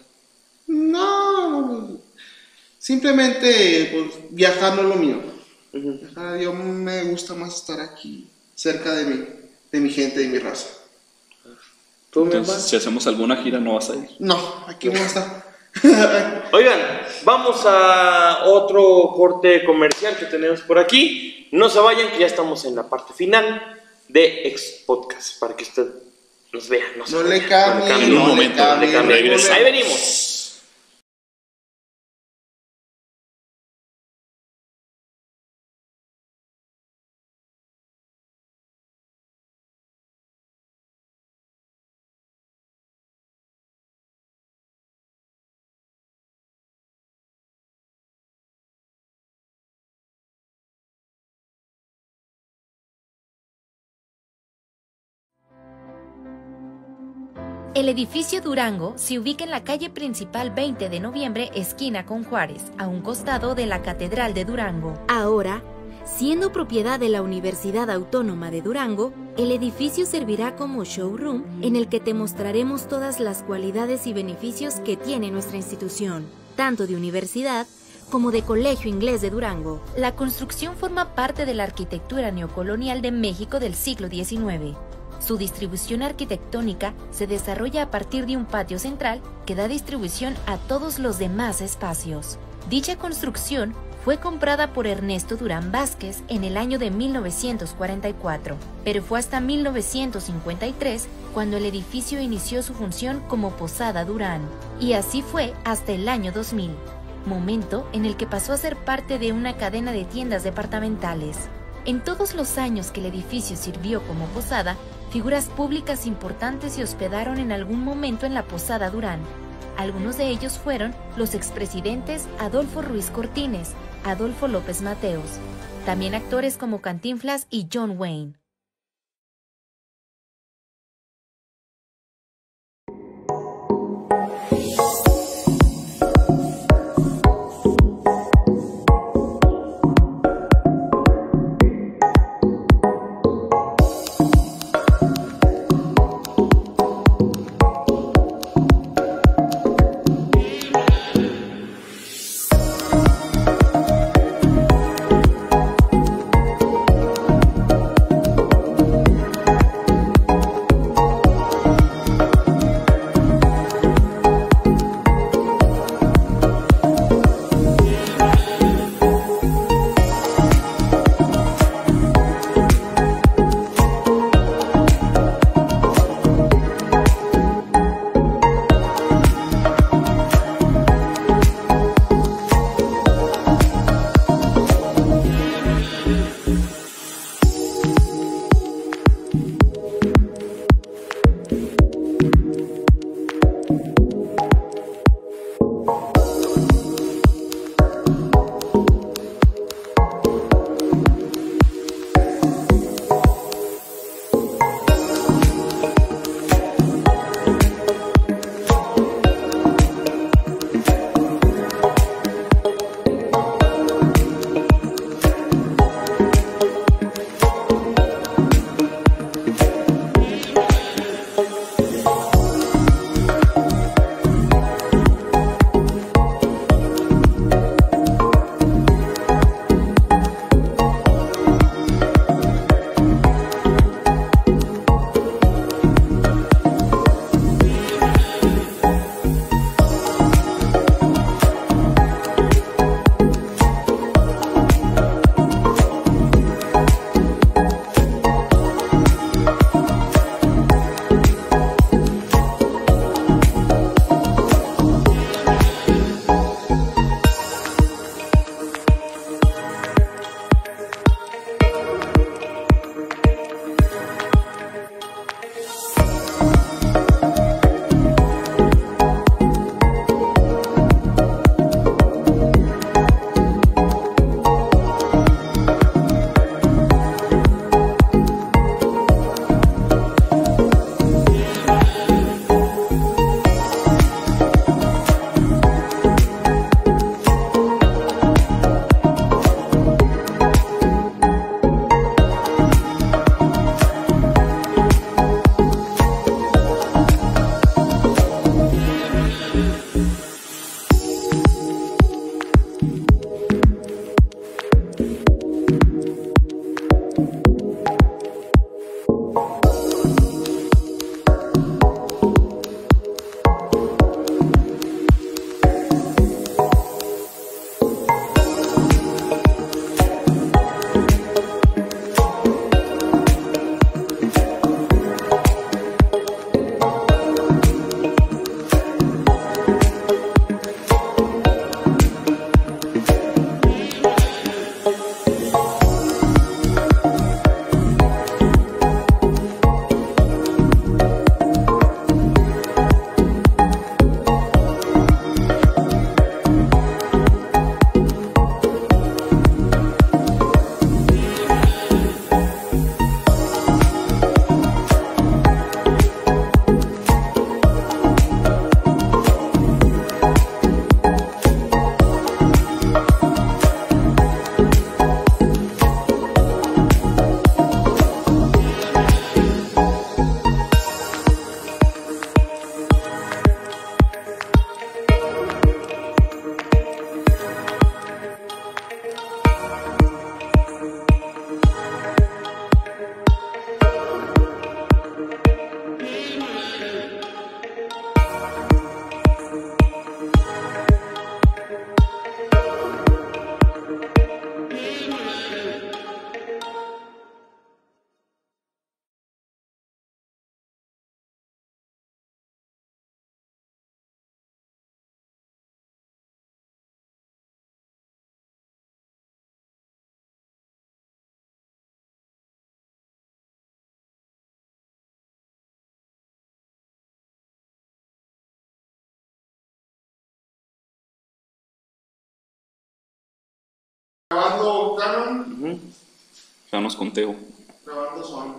No, simplemente pues, viajar no es lo mío. Ujú. Viajar, yo me gusta más estar aquí, cerca de mi gente, de mi raza. ¿Tú, mi Entonces, hermano? si hacemos alguna gira, no vas a ir. No, aquí vamos a estar. Oigan, vamos a otro corte comercial que tenemos por aquí. No se vayan, que ya estamos en la parte final de Ex Podcast para que usted nos vea. No le cambie, En un momento, no le cambie. regresa. Ahí venimos. El edificio Durango se ubica en la calle principal 20 de noviembre, esquina con Juárez, a un costado de la Catedral de Durango. Ahora, siendo propiedad de la Universidad Autónoma de Durango, el edificio servirá como showroom en el que te mostraremos todas las cualidades y beneficios que tiene nuestra institución, tanto de universidad como de Colegio Inglés de Durango. La construcción forma parte de la arquitectura neocolonial de México del siglo XIX. Su distribución arquitectónica se desarrolla a partir de un patio central que da distribución a todos los demás espacios. Dicha construcción fue comprada por Ernesto Durán Vázquez en el año de 1944, pero fue hasta 1953 cuando el edificio inició su función como Posada Durán, y así fue hasta el año 2000, momento en el que pasó a ser parte de una cadena de tiendas departamentales. En todos los años que el edificio sirvió como posada, figuras públicas importantes se hospedaron en algún momento en la Posada Durán. Algunos de ellos fueron los expresidentes Adolfo Ruiz Cortines, Adolfo López Mateos, también actores como Cantinflas y John Wayne. Grabando Canon, Vámonos con Teo. grabando Sony.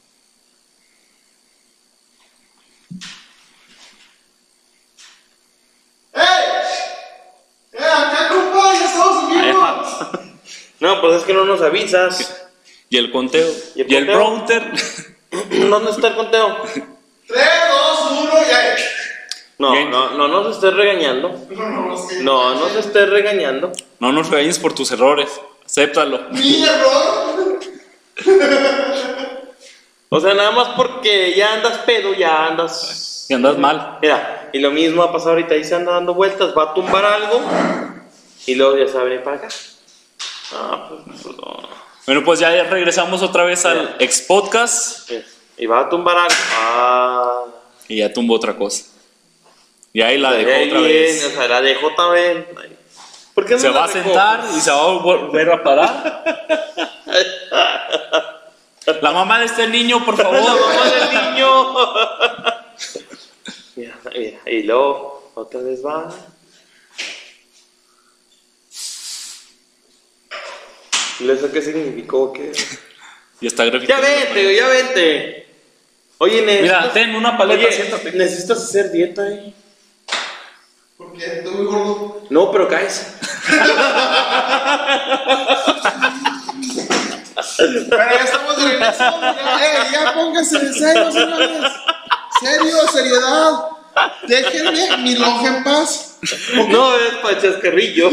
¡Acá, compa! ¡Ya estamos en vivo! No, pues es que no nos avisas. Y el conteo. ¿Y el Y el conteo? Brownter. ¿Dónde está el conteo? 3, 2, 1 y ahí. No, Bien. no se esté regañando. No se esté regañando. No nos regañes por tus errores. Acéptalo. Mi error. O sea, nada más porque ya andas pedo, ya andas. Y andas mal. Mira, y lo mismo va a pasar ahorita, ahí se anda dando vueltas, va a tumbar algo y luego ya se va a venir para acá. Ah, pues no. Bueno, pues ya regresamos otra vez al ex podcast. Y va a tumbar algo. Ah. Y ya tumbó otra cosa. Y ahí la dejó Ahí otra viene, vez. O sea, la dejó también. ¿Por qué no Se la va a dejó? sentar y se va a volver a parar. La mamá de este niño, por La favor. mamá del niño. Mira, y luego otra vez va. ¿Y eso qué significó? ¿Qué? Y está Ya grafiteando. vente, ya vente. Oye, Mira, ten una paleta, siéntate. necesitas hacer dieta, ¿Por qué? Estoy muy gordo. No, pero caes. Pero ya estamos de regreso. Ya pónganse en serio, señores. Serio, seriedad. Déjenme mi lonja en paz. No, es para chascarrillo.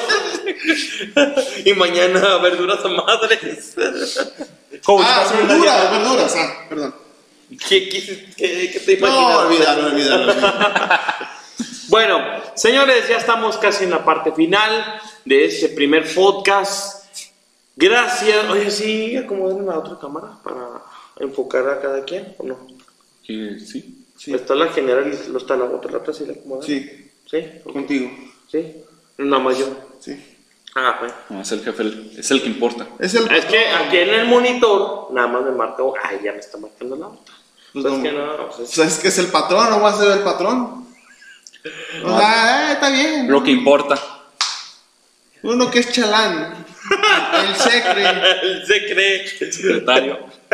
Y mañana verduras a madres. Coach, pásame una dieta. Verduras, perdón. ¿Qué te No, imaginas? olvídalo. Bueno, señores, ya estamos casi en la parte final de este primer podcast. Gracias. Oye, sí, acomoden la otra cámara para enfocar a cada quien, ¿o no? Sí. Está la general y está la otra, ¿sí la acomodan? Sí, ¿Sí? contigo. ¿Sí? Nada más yo. Sí. Ah, bueno. No, es el jefe, es el que importa. Es el Es que aquí en el monitor nada más me marca, ay, ya me está marcando la otra. Pues Pues no. que no, pues, O sea, es que es el patrón, no va a ser el patrón. O sea, está bien. Lo que importa. Uno que es chalán. El secre. él se cree. El secretario.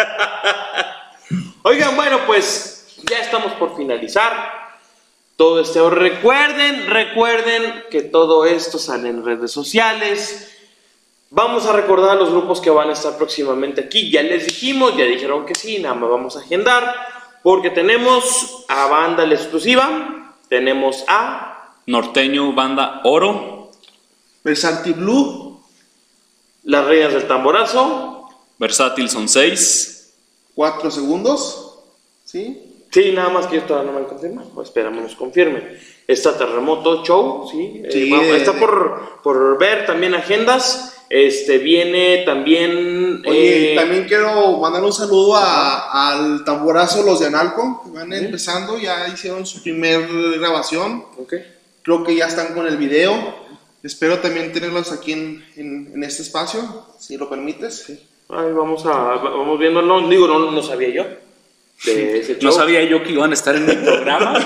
Oigan, bueno, pues ya estamos por finalizar todo esto. Recuerden que todo esto sale en redes sociales. Vamos a recordar a los grupos que van a estar próximamente aquí. Ya les dijimos, ya dijeron que sí, nada más vamos a agendar. Porque tenemos a Banda La Exclusiva, tenemos a Norteño, banda Oro. Versanti Blue. Las Reinas del Tamborazo. Versátil son 6. 4 segundos. ¿Sí? Sí, nada más que esto no me han confirmado. Esperamos nos confirmen. Está Terremoto Show, sí. Sí, Está por ver también agendas. Viene también. Oye, también quiero mandar un saludo al tamborazo, los de Analco, que van empezando, ya hicieron su primer grabación. Ok. Creo que ya están con el video. Espero también tenerlos aquí en este espacio, si lo permites. Ay, vamos viéndolo. Digo, no sabía yo de ese show. No sabía yo que iban a estar en mi programa.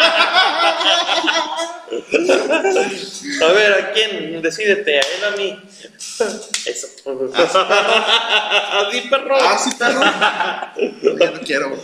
A ver, ¿a quién? Decídete, a él o a mí. Eso. Así, perro. Ah, sí, perro. Ya no quiero.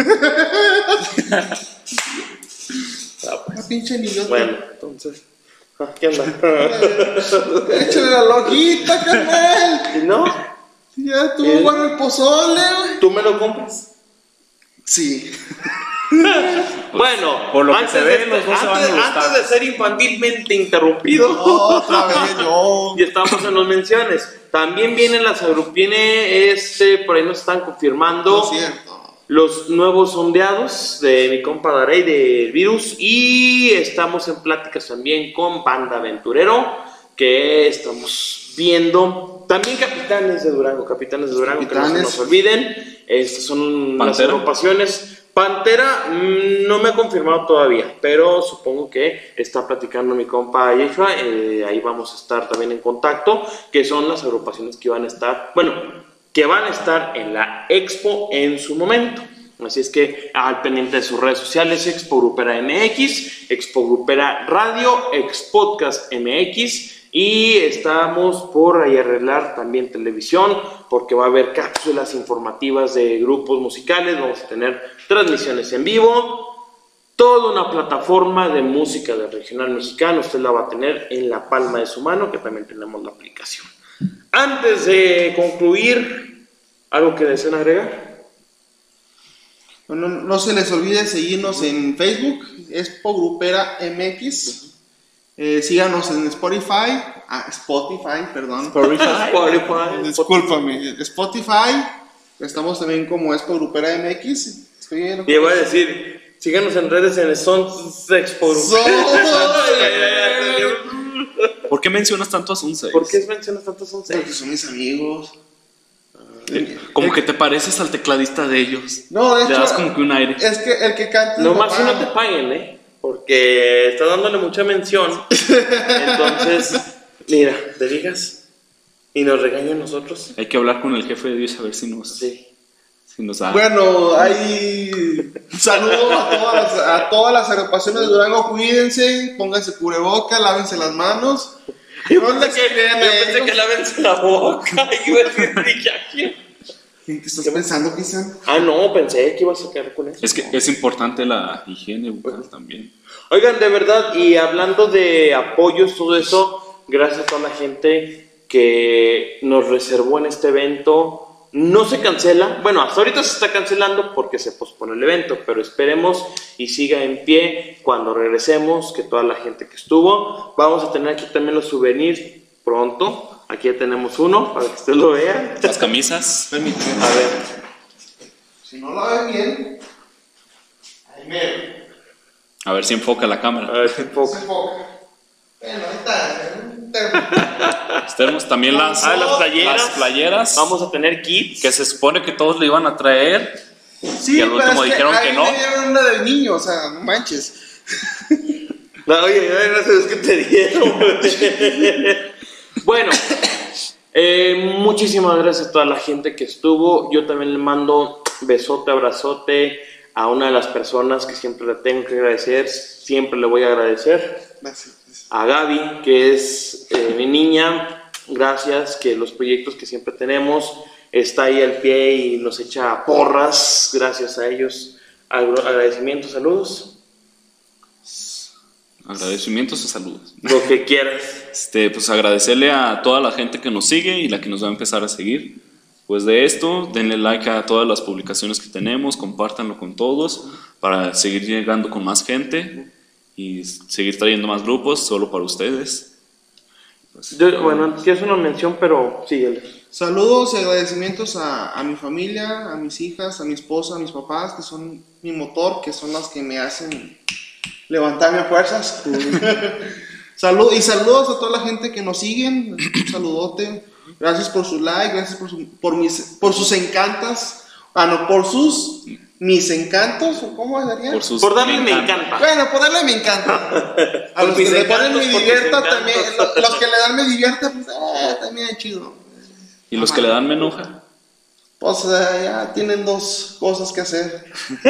Ah, pinche niño. Bueno, entonces. ¿Qué onda? Échale la loquita, carnal. ¿Y no? Ya estuvo bueno el pozole, güey. ¿Tú me lo compras? Sí. Bueno, Por lo que se ve, los dos se van a gustar. antes de ser infantilmente interrumpido, Otra vez yo. y estamos en las menciones. También vienen por ahí nos están confirmando No es cierto. los nuevos sondeados de mi compa Darey del Virus. Y estamos en pláticas también con Banda Aventurero, que estamos viendo. También Capitanes de Durango, que no se nos olviden. Estas son las Pantera. agrupaciones. Pantera no me ha confirmado todavía, pero supongo que está platicando mi compa Yeshua. Ahí vamos a estar también en contacto, que son las agrupaciones que van a estar, que van a estar en la expo en su momento. Así es que al pendiente de sus redes sociales, Expo Grupera MX, Expo Grupera Radio, Expodcast MX, y estamos por ahí arreglar también televisión, porque va a haber cápsulas informativas de grupos musicales, vamos a tener transmisiones en vivo, toda una plataforma de música del regional mexicano, usted la va a tener en la palma de su mano, que también tenemos la aplicación. Antes de concluir, ¿algo que deseen agregar? Bueno, no se les olvide seguirnos en Facebook, Expo Grupera MX. Síganos en Spotify. Discúlpame, Spotify. Estamos también como Expo Grupera MX. Y voy a decir, síganos en redes en Expo Grupera. ¿Por qué mencionas tanto a Sunseis? ¿Por qué mencionas tanto a Sunseis? Porque son mis amigos. Como que te pareces al tecladista de ellos. No, de hecho, le das como que un aire. Es que el que canta. Nomás si no te paguen, porque estás dándole mucha mención. Entonces, mira, te digas y nos regañan nosotros. Hay que hablar con el jefe de Dios a ver si nos da. Bueno, hay saludos a todas las agrupaciones de Durango. Cuídense, pónganse cubreboca, lávense las manos. Yo pensé que lávense la boca. ¿En qué estás pensando, Cristian? No, pensé que ibas a quedar con eso. Es que es importante la higiene bucal también. Oigan, de verdad, y hablando de apoyos, todo eso, gracias a toda la gente que nos reservó en este evento. No se cancela, bueno, hasta ahorita se está cancelando porque se pospone el evento, pero esperemos y siga en pie cuando regresemos, que toda la gente que estuvo. Vamos a tener aquí también los souvenirs pronto. Aquí ya tenemos uno para que usted lo vea. Las camisas. Permíteme. A ver. Si no la ven bien, ahí me. A ver si enfoca la cámara. A ver si enfoca. Bueno, ahí está. Tenemos también las playeras. Vamos a tener kits. Que se supone que todos le iban a traer. Sí, y al último dijeron que no. Me dieron una del niño, o sea, no manches. No, oye, no sé qué te dieron. Bueno, muchísimas gracias a toda la gente que estuvo. Yo también le mando besote, abrazote a una de las personas que siempre le tengo que agradecer. Siempre le voy a agradecer. Gracias. A Gaby, que es mi niña. Gracias, que los proyectos que siempre tenemos está ahí al pie y nos echa porras. Gracias a ellos. Agradecimientos, saludos. Agradecimientos o saludos. Lo que quieras. Pues agradecerle a toda la gente que nos sigue y la que nos va a empezar a seguir. Pues de esto, denle like a todas las publicaciones que tenemos, compártanlo con todos para seguir llegando con más gente y seguir trayendo más grupos solo para ustedes. Pues, Bueno, es una mención, pero síguele. Saludos y agradecimientos a mi familia, a mis hijas, a mi esposa, a mis papás, que son mi motor, que son las que me hacen levantarme a fuerzas. Saludos a toda la gente que nos siguen. Un saludote. Gracias por su like, gracias por sus encantos. Por sus mis encantos, ¿o cómo sería? Por darle me encanta. Bueno, por darle me encanta. A los que le ponen me divierta también. Los que le dan me divierta, pues también es chido. ¿Y los que le dan me enoja? Pues ya tienen dos cosas que hacer.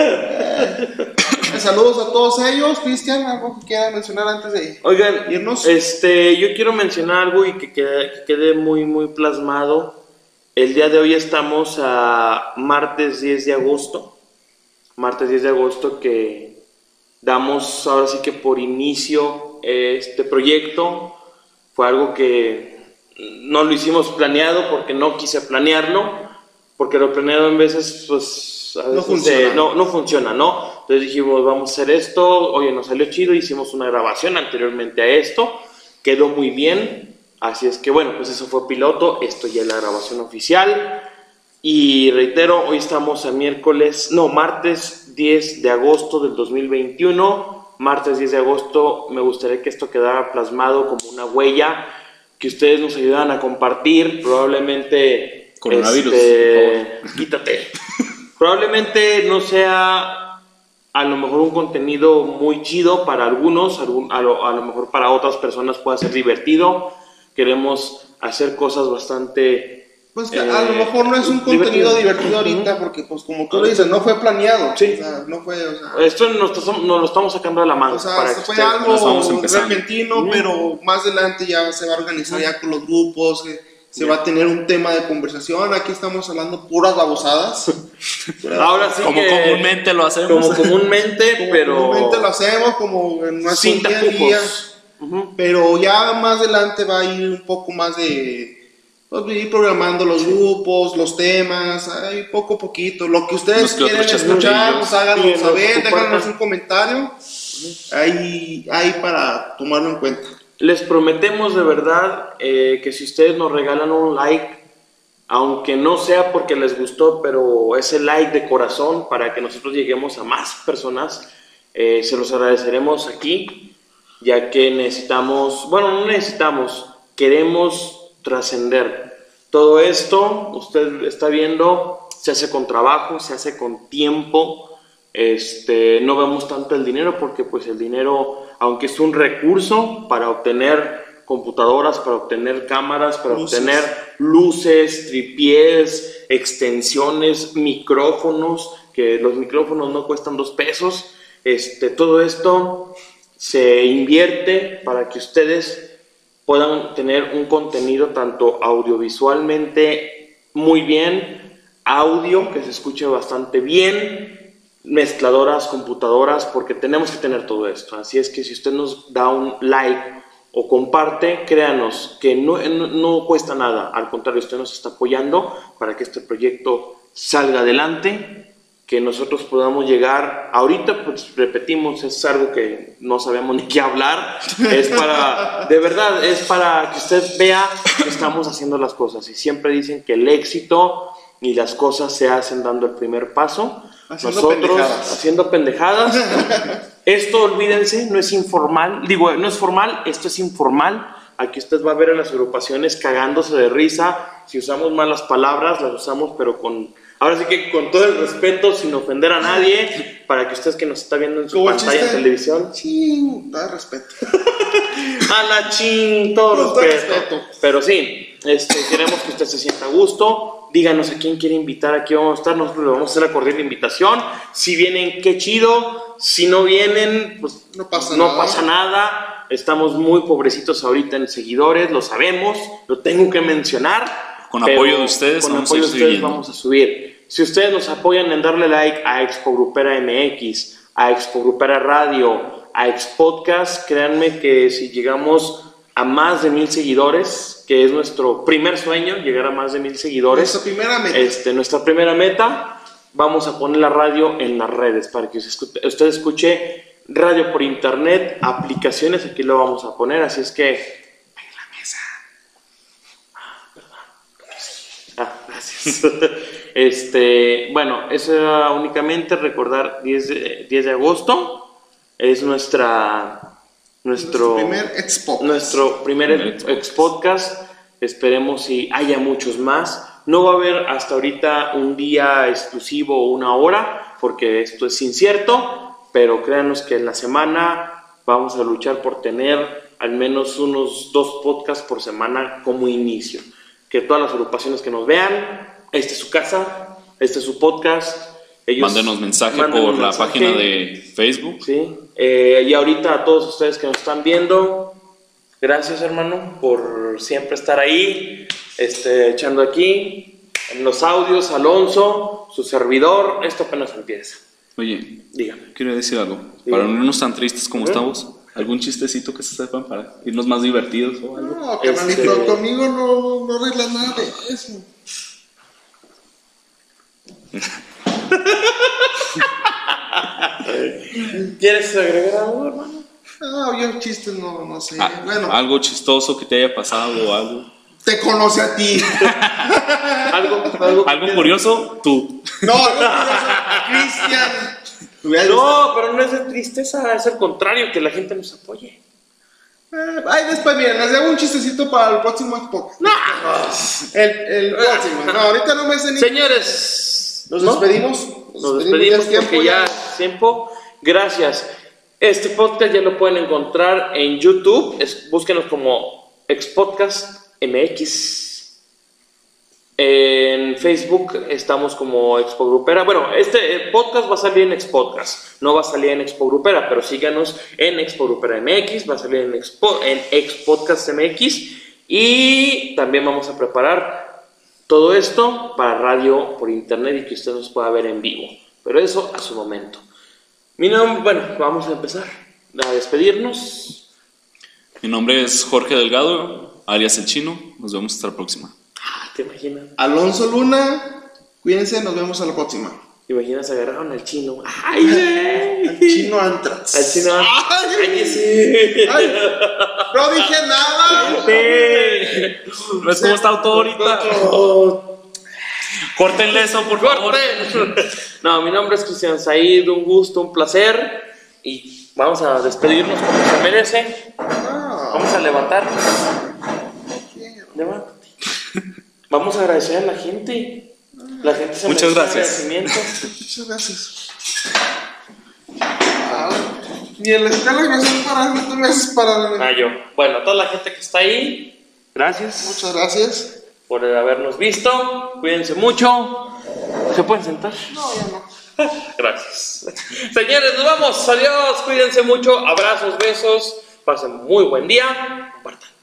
Saludos a todos ellos. Cristian, ¿algo que quieran mencionar antes de irnos? Yo quiero mencionar algo y que quede muy, muy plasmado. El día de hoy estamos a martes 10 de agosto. Martes 10 de agosto, que damos ahora sí que por inicio este proyecto. Fue algo que no lo hicimos planeado porque no quise planearlo, porque lo planeado en veces pues a veces no funciona, ¿no? Entonces dijimos, vamos a hacer esto, oye, nos salió chido, hicimos una grabación anteriormente a esto, quedó muy bien, así es que bueno, pues eso fue piloto, esto ya es la grabación oficial. Y reitero, hoy estamos a martes 10 de agosto del 2021. Martes 10 de agosto, me gustaría que esto quedara plasmado como una huella, que ustedes nos ayudaran a compartir. Probablemente coronavirus, quítate. Probablemente no sea a lo mejor un contenido muy chido para algunos, a lo mejor para otras personas pueda ser divertido. Queremos hacer cosas bastante Pues que a lo mejor no es un contenido divertido ahorita, porque pues como tú lo dices, no fue planeado. Sí. O sea, no fue, o sea, Esto nos lo estamos sacando de la mano. o sea, para fue que ustedes- no estamos algo empezando. repentino, pero más adelante ya se va a organizar ya con los grupos, se va a tener un tema de conversación. Aquí estamos hablando puras babosadas. Ahora sí Como que, comúnmente lo hacemos. como comúnmente, Como pero comúnmente lo hacemos, como en nuestro sin día a día. tapujos. Ujú. Pero ya más adelante va a ir un poco más de pues, ir programando los grupos, los temas, ahí poco a poquito. Lo que ustedes Unos que otros quieren escuchar, chascarrillos. pues háganos Sí, saber, nos déjanos compartan. un comentario. Ahí para tomarlo en cuenta. Les prometemos de verdad que si ustedes nos regalan un like, aunque no sea porque les gustó, pero ese like de corazón para que nosotros lleguemos a más personas, se los agradeceremos aquí, ya que necesitamos, bueno, no necesitamos, queremos trascender. Todo esto, usted está viendo, se hace con trabajo, se hace con tiempo. No vemos tanto el dinero porque pues el dinero, aunque es un recurso para obtener computadoras, para obtener cámaras, para Luces. obtener luces, tripiés, extensiones, micrófonos, que los micrófonos no cuestan 2 pesos. Todo esto se invierte para que ustedes puedan tener un contenido tanto audiovisualmente muy bien, audio que se escuche bastante bien, mezcladoras, computadoras, porque tenemos que tener todo esto. Así es que si usted nos da un like o comparte, créanos que no cuesta nada, al contrario, usted nos está apoyando para que este proyecto salga adelante, que nosotros podamos llegar. Ahorita, pues repetimos, es algo que no sabemos ni qué hablar, es para, de verdad, es para que usted vea que estamos haciendo las cosas, y siempre dicen que el éxito y las cosas se hacen dando el primer paso. Haciendo Nosotros pendejadas. haciendo pendejadas. Esto, olvídense, no es informal, digo, no es formal, esto es informal. Aquí usted va a ver a las agrupaciones cagándose de risa. Si usamos malas palabras, las usamos, pero ahora sí que con todo el respeto, sin ofender a nadie, para que usted que nos está viendo en su Como el pantalla en chiste. televisión, Sí, da respeto. a la ching, todo Con todo respeto. respeto. Pero sí, queremos que usted se sienta a gusto. Díganos a quién quiere invitar, aquí vamos a estar. Nosotros le vamos a hacer la cordial invitación. Si vienen, qué chido. Si no vienen, pues No pasa no nada. pasa nada. Estamos muy pobrecitos ahorita en seguidores, lo sabemos, lo tengo que mencionar. Con pero apoyo de ustedes con vamos apoyo a de ir ustedes subiendo. vamos a subir. Si ustedes nos apoyan en darle like a Expo Grupera MX, a Expo Grupera Radio, a Expodcast, créanme que si llegamos a más de 1000 seguidores, que es nuestro primer sueño, llegar a más de 1000 seguidores. Nuestra primera meta. Nuestra primera meta, vamos a poner la radio en las redes para que usted escuche radio por internet, aplicaciones, aquí lo vamos a poner, así es que en la mesa. Gracias. Bueno, eso era únicamente recordar 10 de agosto, es nuestro primer expo. nuestro primer ex-podcast. Esperemos si haya muchos más. No va a haber hasta ahorita un día exclusivo o una hora, porque esto es incierto, pero créanos que en la semana vamos a luchar por tener al menos unos 2 podcasts por semana como inicio. Que todas las agrupaciones que nos vean, esta es su casa, este es su podcast. Mándenos mensaje por la página de Facebook. Sí, y ahorita a todos ustedes que nos están viendo, gracias hermano por siempre estar ahí, echando aquí en los audios. Alonso, su servidor, esto apenas empieza. Oye, Dígame. quiero decir algo. Sí. Para no irnos tan tristes como estamos, ¿algún chistecito que se sepan para irnos más divertidos o algo? No, carnalito, conmigo no arreglas nada de eso. ¿Quieres agregar algo, hermano? No, yo chistes no sé. Ah, Bueno, algo chistoso que te haya pasado o algo. te conoce a ti. Algo curioso, tú. No, Cristian. No, pero no es de tristeza, es el contrario, que la gente nos apoye. Ay, después, miren, les hago un chistecito para el próximo Expo. No. El próximo. No, ahorita no me sé ni. Señores, Nos ¿no? despedimos. Nos despedimos ya es tiempo, porque ya es tiempo. Gracias. Este podcast ya lo pueden encontrar en YouTube. Búsquenos como Expodcast MX. En Facebook estamos como Expo Grupera. Bueno, este podcast va a salir en Expodcast, no va a salir en Expo Grupera, pero síganos en Expo Grupera MX, va a salir en Expodcast MX, y también vamos a preparar todo esto para radio por internet y que usted nos pueda ver en vivo, pero eso a su momento. Mi nombre, bueno, vamos a empezar a despedirnos. Mi nombre es Jorge Delgado, alias El Chino. Nos vemos hasta la próxima. ¿Te imaginas? Alonso Luna, cuídense, nos vemos a la próxima. ¿Te imaginas? Agarraron al chino. ¡Ay, güey! Al Chino Antrax. Al chino. ¡Ay! ¡Ay, sí! ¡Ay! No dije nada. ¿Ves cómo está todo ahorita? Córtenle eso, por favor. No, mi nombre es Cristian Said, un gusto, un placer. Y vamos a despedirnos como se merece. Vamos a levantarnos. Levántate. Vamos a agradecer a la gente. La gente se Muchas merece gracias. agradecimiento. Muchas gracias. Y en la escala gracias para tú me haces para. Yo. Bueno, a toda la gente que está ahí, gracias Muchas gracias. por habernos visto. Cuídense mucho. ¿Se pueden sentar? No, ya no. Gracias. Señores, nos vamos. Adiós. Cuídense mucho. Abrazos, besos. Pasen muy buen día. Compartan.